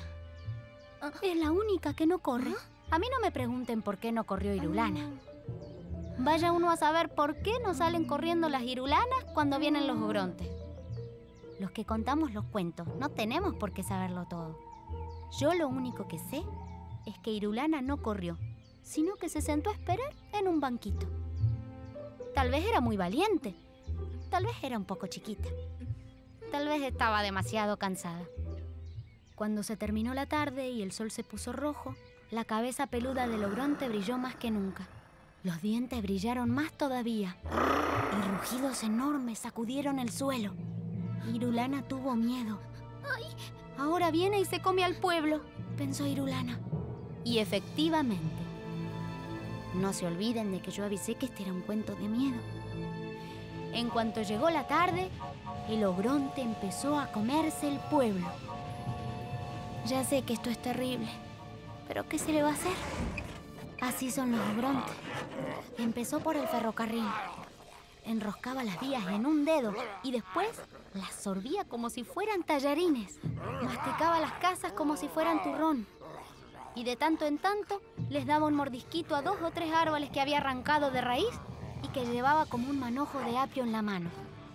[SPEAKER 5] Es la única que no corre. A mí no me pregunten por qué no corrió Irulana. Vaya uno a saber por qué no salen corriendo las irulanas cuando vienen los ogrontes. Los que contamos los cuentos no tenemos por qué saberlo todo. Yo lo único que sé es que Irulana no corrió, sino que se sentó a esperar en un banquito. Tal vez era muy valiente, tal vez era un poco chiquita, tal vez estaba demasiado cansada. Cuando se terminó la tarde y el sol se puso rojo, la cabeza peluda del ogronte brilló más que nunca. Los dientes brillaron más todavía y rugidos enormes sacudieron el suelo. Irulana tuvo miedo. ¡Ay! Ahora viene y se come al pueblo, pensó Irulana. Y efectivamente, no se olviden de que yo avisé que este era un cuento de miedo. En cuanto llegó la tarde, el ogronte empezó a comerse el pueblo. Ya sé que esto es terrible, pero ¿qué se le va a hacer? Así son los ogrontes. Empezó por el ferrocarril. Enroscaba las vías en un dedo y después las sorbía como si fueran tallarines. Masticaba las casas como si fueran turrón. Y de tanto en tanto les daba un mordisquito a dos o tres árboles que había arrancado de raíz y que llevaba como un manojo de apio en la mano.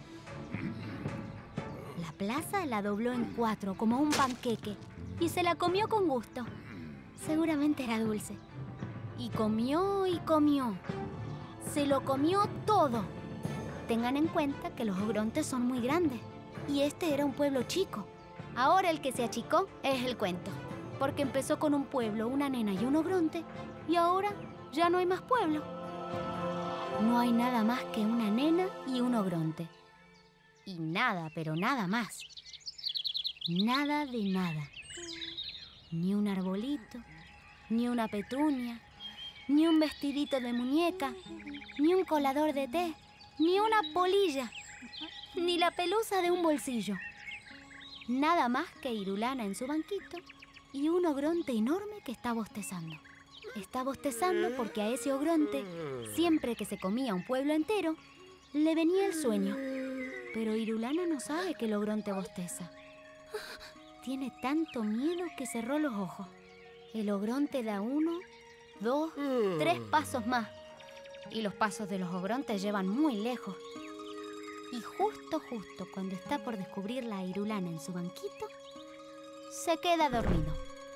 [SPEAKER 5] La plaza la dobló en cuatro como un panqueque y se la comió con gusto. Seguramente era dulce. Y comió y comió. Se lo comió todo. Tengan en cuenta que los ogrontes son muy grandes y este era un pueblo chico. Ahora el que se achicó es el cuento, porque empezó con un pueblo, una nena y un ogronte y ahora ya no hay más pueblo. No hay nada más que una nena y un ogronte. Y nada, pero nada más. Nada de nada. Ni un arbolito, ni una petunia, ni un vestidito de muñeca, ni un colador de té, ni una polilla, ni la pelusa de un bolsillo. Nada más que Irulana en su banquito y un ogronte enorme que está bostezando. Está bostezando porque a ese ogronte, siempre que se comía un pueblo entero, le venía el sueño. Pero Irulana no sabe que el ogronte bosteza. Tiene tanto miedo que cerró los ojos. El ogronte da uno, dos, tres pasos más. Y los pasos de los ogrontes llevan muy lejos. Y justo, justo cuando está por descubrirla a Irulana en su banquito, se queda dormido.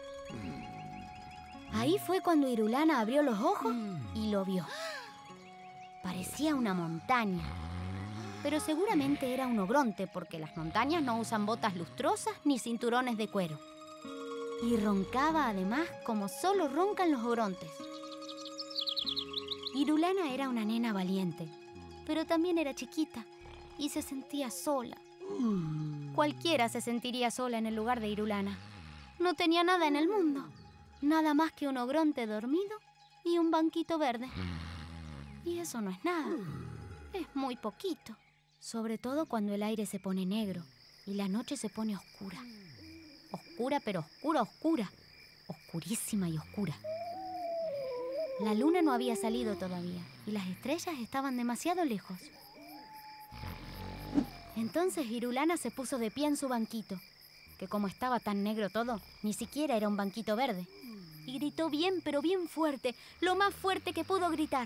[SPEAKER 5] Ahí fue cuando Irulana abrió los ojos y lo vio. Parecía una montaña, pero seguramente era un ogronte porque las montañas no usan botas lustrosas ni cinturones de cuero. Y roncaba además como solo roncan los ogrontes. Irulana era una nena valiente, pero también era chiquita y se sentía sola. Cualquiera se sentiría sola en el lugar de Irulana. No tenía nada en el mundo, nada más que un ogronte dormido y un banquito verde. Y eso no es nada, es muy poquito. Sobre todo cuando el aire se pone negro y la noche se pone oscura. Oscura, pero oscura, oscura. Oscurísima y oscura. La luna no había salido todavía y las estrellas estaban demasiado lejos. Entonces Irulana se puso de pie en su banquito, que como estaba tan negro todo, ni siquiera era un banquito verde. Y gritó bien, pero bien fuerte, lo más fuerte que pudo gritar.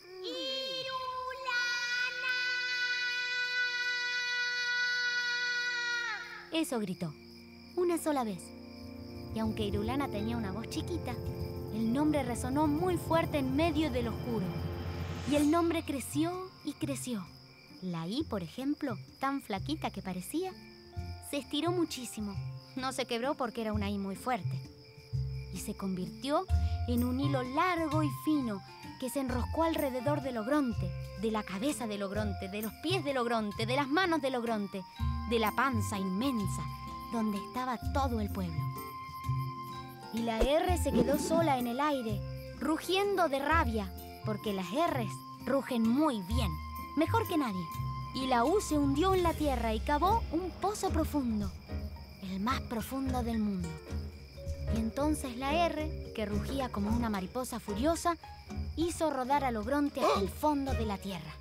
[SPEAKER 5] Eso gritó, una sola vez. Y aunque Irulana tenía una voz chiquita, el nombre resonó muy fuerte en medio del oscuro. Y el nombre creció y creció. La I, por ejemplo, tan flaquita que parecía, se estiró muchísimo. No se quebró porque era una I muy fuerte. Y se convirtió en un hilo largo y fino que se enroscó alrededor del ogronte, de la cabeza del ogronte, de los pies del ogronte, de las manos del ogronte, de la panza inmensa, donde estaba todo el pueblo. Y la R se quedó sola en el aire, rugiendo de rabia, porque las R's rugen muy bien, mejor que nadie. Y la U se hundió en la tierra y cavó un pozo profundo, el más profundo del mundo. Y entonces la R, que rugía como una mariposa furiosa, hizo rodar al ogronte hasta el fondo de la tierra.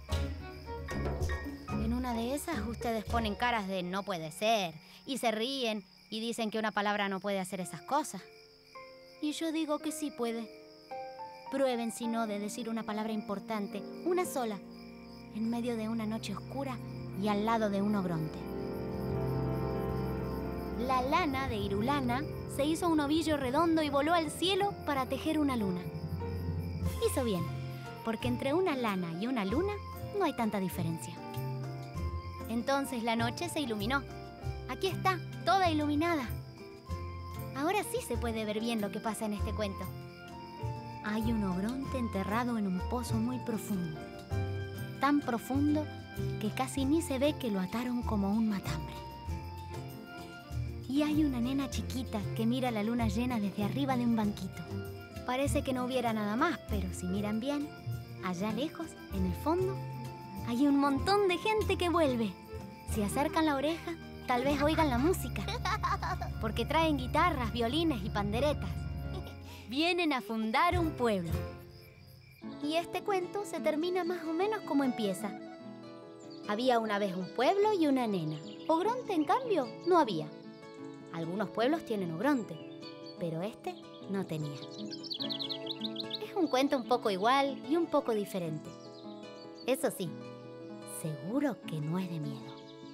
[SPEAKER 5] En una de esas ustedes ponen caras de no puede ser, y se ríen y dicen que una palabra no puede hacer esas cosas. Y yo digo que sí puede. prueben si no de decir una palabra importante, una sola, en medio de una noche oscura y al lado de un ogronte. La lana de Irulana se hizo un ovillo redondo y voló al cielo para tejer una luna. Hizo bien, porque entre una lana y una luna no hay tanta diferencia. Entonces la noche se iluminó. Aquí está, toda iluminada. Ahora sí se puede ver bien lo que pasa en este cuento. Hay un ogronte enterrado en un pozo muy profundo. Tan profundo que casi ni se ve que lo ataron como un matambre. Y hay una nena chiquita que mira la luna llena desde arriba de un banquito. Parece que no hubiera nada más, pero si miran bien, allá lejos, en el fondo, hay un montón de gente que vuelve. Si acercan la oreja, tal vez oigan la música. Porque traen guitarras, violines y panderetas. Vienen a fundar un pueblo. Y este cuento se termina más o menos como empieza. Había una vez un pueblo y una nena. Ogronte, en cambio, no había. Algunos pueblos tienen ogronte, pero este no tenía. Es un cuento un poco igual y un poco diferente. Eso sí, seguro que no es de miedo.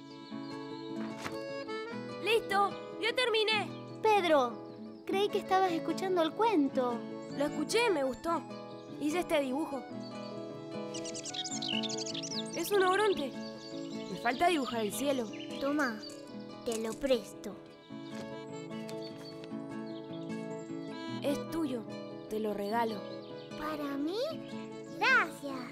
[SPEAKER 6] ¡Listo! ¡Ya terminé!
[SPEAKER 5] Pedro, creí que estabas escuchando el cuento.
[SPEAKER 6] Lo escuché y me gustó. Hice este dibujo. Es un ogronte. Me falta dibujar el cielo.
[SPEAKER 7] Toma, te lo presto.
[SPEAKER 6] Es tuyo. Te lo regalo.
[SPEAKER 7] ¿Para mí? Gracias.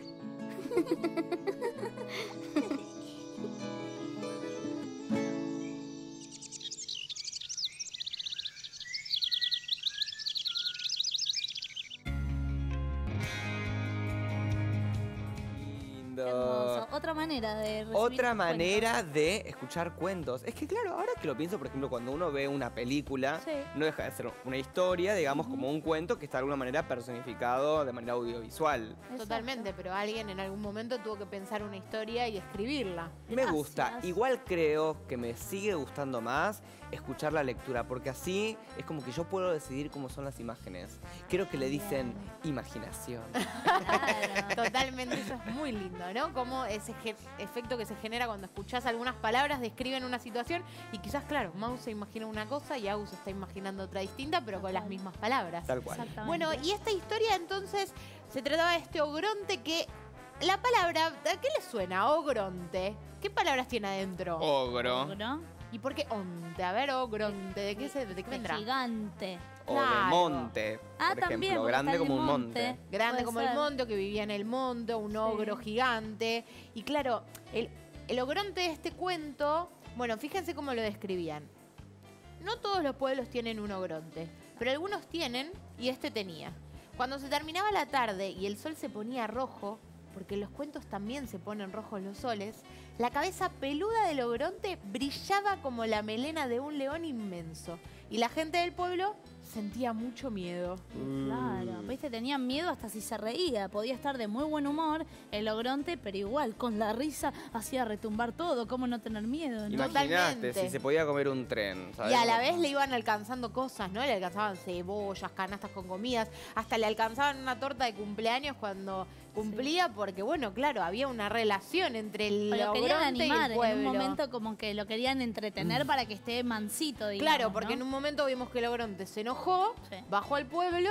[SPEAKER 2] Hermoso. Otra manera de recibir
[SPEAKER 1] Otra
[SPEAKER 2] tus
[SPEAKER 1] manera
[SPEAKER 2] cuentos.
[SPEAKER 1] de escuchar cuentos. Es que claro, ahora que lo pienso, por ejemplo, cuando uno ve una película,
[SPEAKER 2] Sí.
[SPEAKER 1] no deja de ser una historia, digamos, como un cuento que está de alguna manera personificado de manera audiovisual.
[SPEAKER 2] Exacto.
[SPEAKER 3] Totalmente, pero alguien en algún momento tuvo que pensar una historia y escribirla.
[SPEAKER 1] Me
[SPEAKER 2] Gracias.
[SPEAKER 1] gusta. Igual creo que me sigue gustando más escuchar la lectura, porque así es como que yo puedo decidir cómo son las imágenes. Creo que le dicen imaginación.
[SPEAKER 2] Claro.
[SPEAKER 3] Totalmente, eso es muy lindo, ¿no? Como ese ge- efecto que se genera cuando escuchás algunas palabras, describen una situación y quizás, claro, Mau se imagina una cosa y Agus está imaginando otra distinta, pero con las mismas palabras.
[SPEAKER 1] Tal cual.
[SPEAKER 2] Exactamente.
[SPEAKER 3] Bueno, y esta historia entonces se trataba de este ogronte que la palabra, ¿a qué le suena? Ogronte. ¿Qué palabras tiene adentro?
[SPEAKER 1] Ogro.
[SPEAKER 2] Ogro,
[SPEAKER 3] ¿Y por qué onte? A ver, ogronte, ¿de qué, se, de qué
[SPEAKER 2] de
[SPEAKER 3] vendrá?
[SPEAKER 2] gigante.
[SPEAKER 1] O de
[SPEAKER 3] Claro.
[SPEAKER 1] monte.
[SPEAKER 2] Ah,
[SPEAKER 1] por
[SPEAKER 2] también,
[SPEAKER 1] ejemplo,
[SPEAKER 2] porque
[SPEAKER 1] grande
[SPEAKER 2] está en
[SPEAKER 1] como
[SPEAKER 2] el
[SPEAKER 1] un monte.
[SPEAKER 3] Grande
[SPEAKER 2] Puede
[SPEAKER 3] como
[SPEAKER 2] ser.
[SPEAKER 3] el monte, que vivía en el monte, un ogro gigante. Y claro, el, el ogronte de este cuento, bueno, fíjense cómo lo describían. No todos los pueblos tienen un ogronte, pero algunos tienen y este tenía. Cuando se terminaba la tarde y el sol se ponía rojo, porque en los cuentos también se ponen rojos los soles, la cabeza peluda del ogronte brillaba como la melena de un león inmenso. Y la gente del pueblo sentía mucho miedo.
[SPEAKER 2] Claro, viste, tenían miedo hasta si se reía. Podía estar de muy buen humor el ogronte, pero igual, con la risa hacía retumbar todo. ¿Cómo no tener miedo? ¿no?
[SPEAKER 1] Imaginaste
[SPEAKER 3] Totalmente.
[SPEAKER 1] si se podía comer un tren, ¿sabes?
[SPEAKER 3] Y a la vez le iban alcanzando cosas, ¿no? Le alcanzaban cebollas, canastas con comidas, hasta le alcanzaban una torta de cumpleaños cuando cumplía, porque bueno, claro, había una relación entre el
[SPEAKER 2] O lo querían
[SPEAKER 3] ogronte y
[SPEAKER 2] animar
[SPEAKER 3] el pueblo.
[SPEAKER 2] en un momento, como que lo querían entretener para que esté mansito, digamos.
[SPEAKER 3] Claro, porque
[SPEAKER 2] ¿no?
[SPEAKER 3] en un momento vimos que el ogronte se enojó,
[SPEAKER 2] Sí.
[SPEAKER 3] bajó al pueblo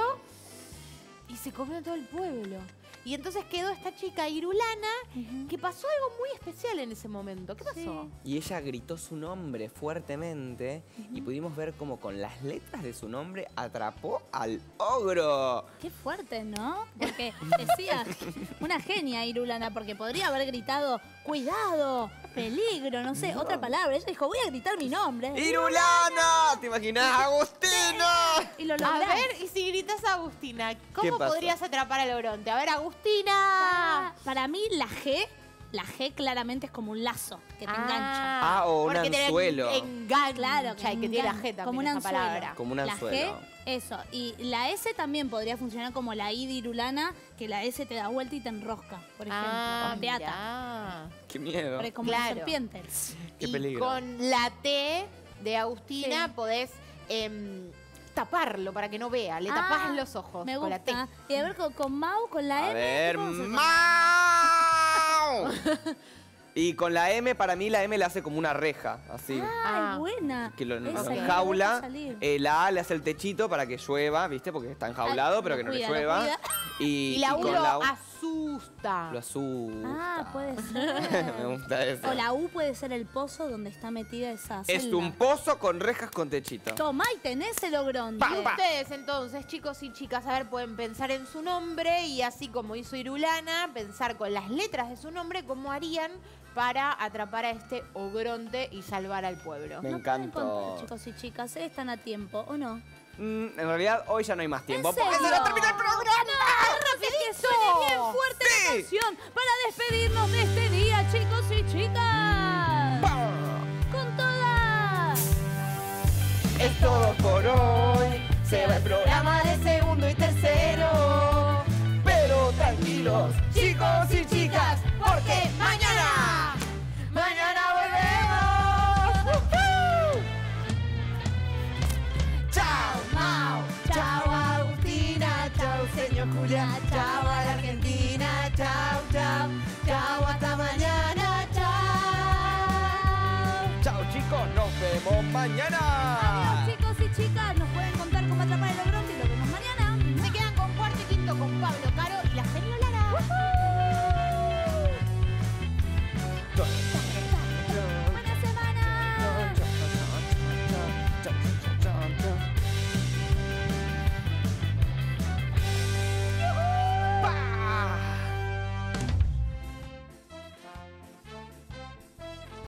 [SPEAKER 3] y se comió todo el pueblo. Y entonces quedó esta chica Irulana,
[SPEAKER 2] Ujú.
[SPEAKER 3] que pasó algo muy especial en ese momento. ¿Qué pasó?
[SPEAKER 1] Y ella gritó su nombre fuertemente y pudimos ver cómo con las letras de su nombre atrapó al ogro.
[SPEAKER 2] Qué fuerte, ¿no? Porque decía, una genia Irulana, porque podría haber gritado, cuidado, peligro, no sé, otra palabra. Ella dijo, voy a gritar mi nombre.
[SPEAKER 1] ¡Irulana! ¿Te imaginas, Agustina?
[SPEAKER 2] Y lo
[SPEAKER 3] A
[SPEAKER 2] lográs.
[SPEAKER 3] ver, y si gritas a Agustina, ¿cómo
[SPEAKER 1] pasó?
[SPEAKER 3] podrías atrapar al ogronte? A ver, Agustina.
[SPEAKER 2] Ah, para mí la G, la G claramente es como un lazo que te engancha.
[SPEAKER 1] Ah, o un
[SPEAKER 3] porque te
[SPEAKER 1] anzuelo.
[SPEAKER 3] Engancha,
[SPEAKER 2] Claro,
[SPEAKER 3] y que tiene la G
[SPEAKER 2] engancha,
[SPEAKER 3] también
[SPEAKER 2] como un
[SPEAKER 3] esa
[SPEAKER 2] anzuelo.
[SPEAKER 3] palabra.
[SPEAKER 1] Como un
[SPEAKER 2] La
[SPEAKER 1] anzuelo.
[SPEAKER 2] G, eso. Y la S también podría funcionar como la I de Irulana, que la S te da vuelta y te enrosca, por ejemplo.
[SPEAKER 3] Ah,
[SPEAKER 2] o te ata.
[SPEAKER 3] mirá.
[SPEAKER 1] Qué miedo.
[SPEAKER 2] Pero como
[SPEAKER 3] Claro.
[SPEAKER 2] una serpiente.
[SPEAKER 1] Qué
[SPEAKER 3] y
[SPEAKER 1] peligro.
[SPEAKER 3] con la T de Agustina
[SPEAKER 2] Sí.
[SPEAKER 3] podés em, taparlo para que no vea. Le
[SPEAKER 2] Ah,
[SPEAKER 3] tapás los ojos
[SPEAKER 2] Me
[SPEAKER 3] con la T.
[SPEAKER 2] gusta. Y a ver, con, con Mau, con la
[SPEAKER 1] A
[SPEAKER 2] M.
[SPEAKER 1] ver,
[SPEAKER 2] ¿cómo se llama?
[SPEAKER 1] ¡Mau! Y con la M, para mí la M le hace como una reja, así.
[SPEAKER 2] Ah,
[SPEAKER 3] Ah.
[SPEAKER 2] es buena.
[SPEAKER 1] Que lo, lo
[SPEAKER 2] Esa, que no
[SPEAKER 1] enjaula.
[SPEAKER 2] deja salir.
[SPEAKER 1] Eh, la A le hace el techito para que llueva, ¿viste? Porque está enjaulado,
[SPEAKER 2] Ah,
[SPEAKER 1] pero
[SPEAKER 2] lo
[SPEAKER 1] que no
[SPEAKER 2] cuida,
[SPEAKER 1] le
[SPEAKER 2] lo
[SPEAKER 1] llueva.
[SPEAKER 2] cuida.
[SPEAKER 1] Y,
[SPEAKER 3] Y la
[SPEAKER 1] y
[SPEAKER 3] U
[SPEAKER 1] con
[SPEAKER 3] lo
[SPEAKER 1] la U
[SPEAKER 3] asusta.
[SPEAKER 1] lo asusta.
[SPEAKER 2] Ah, puede ser.
[SPEAKER 1] Me gusta eso.
[SPEAKER 2] O la U puede ser el pozo donde está metida esa
[SPEAKER 1] Es
[SPEAKER 2] celda.
[SPEAKER 1] un pozo con rejas con techito.
[SPEAKER 2] Tomá y tenés el ogronte.
[SPEAKER 3] Y ustedes entonces, chicos y chicas, a ver, pueden pensar en su nombre y así como hizo Irulana, pensar con las letras de su nombre cómo harían para atrapar a este ogronte y salvar al pueblo.
[SPEAKER 1] Me
[SPEAKER 2] No
[SPEAKER 1] encantó.
[SPEAKER 2] pueden contar, chicos y chicas, ¿eh? Están a tiempo, ¿o no?
[SPEAKER 1] Mm, en realidad, hoy ya no hay más tiempo.
[SPEAKER 2] ¿En
[SPEAKER 1] Porque se
[SPEAKER 2] serio?
[SPEAKER 1] va a terminar el programa.
[SPEAKER 2] Es que suene bien fuerte la
[SPEAKER 1] Sí.
[SPEAKER 2] canción para despedirnos de este día, chicos y chicas. Con todas.
[SPEAKER 1] Es todo por hoy. Se va el programa de segundo y tercero. Pero tranquilos, chicos y chicas, porque mañana, mañana volvemos. ¡Woohoo! Chao, Mau. Chao, Agustina. Chao, señor Julia. Chao a la Argentina. Chao, chao. Chao, hasta mañana. Chao. Chao, chicos. Nos vemos mañana.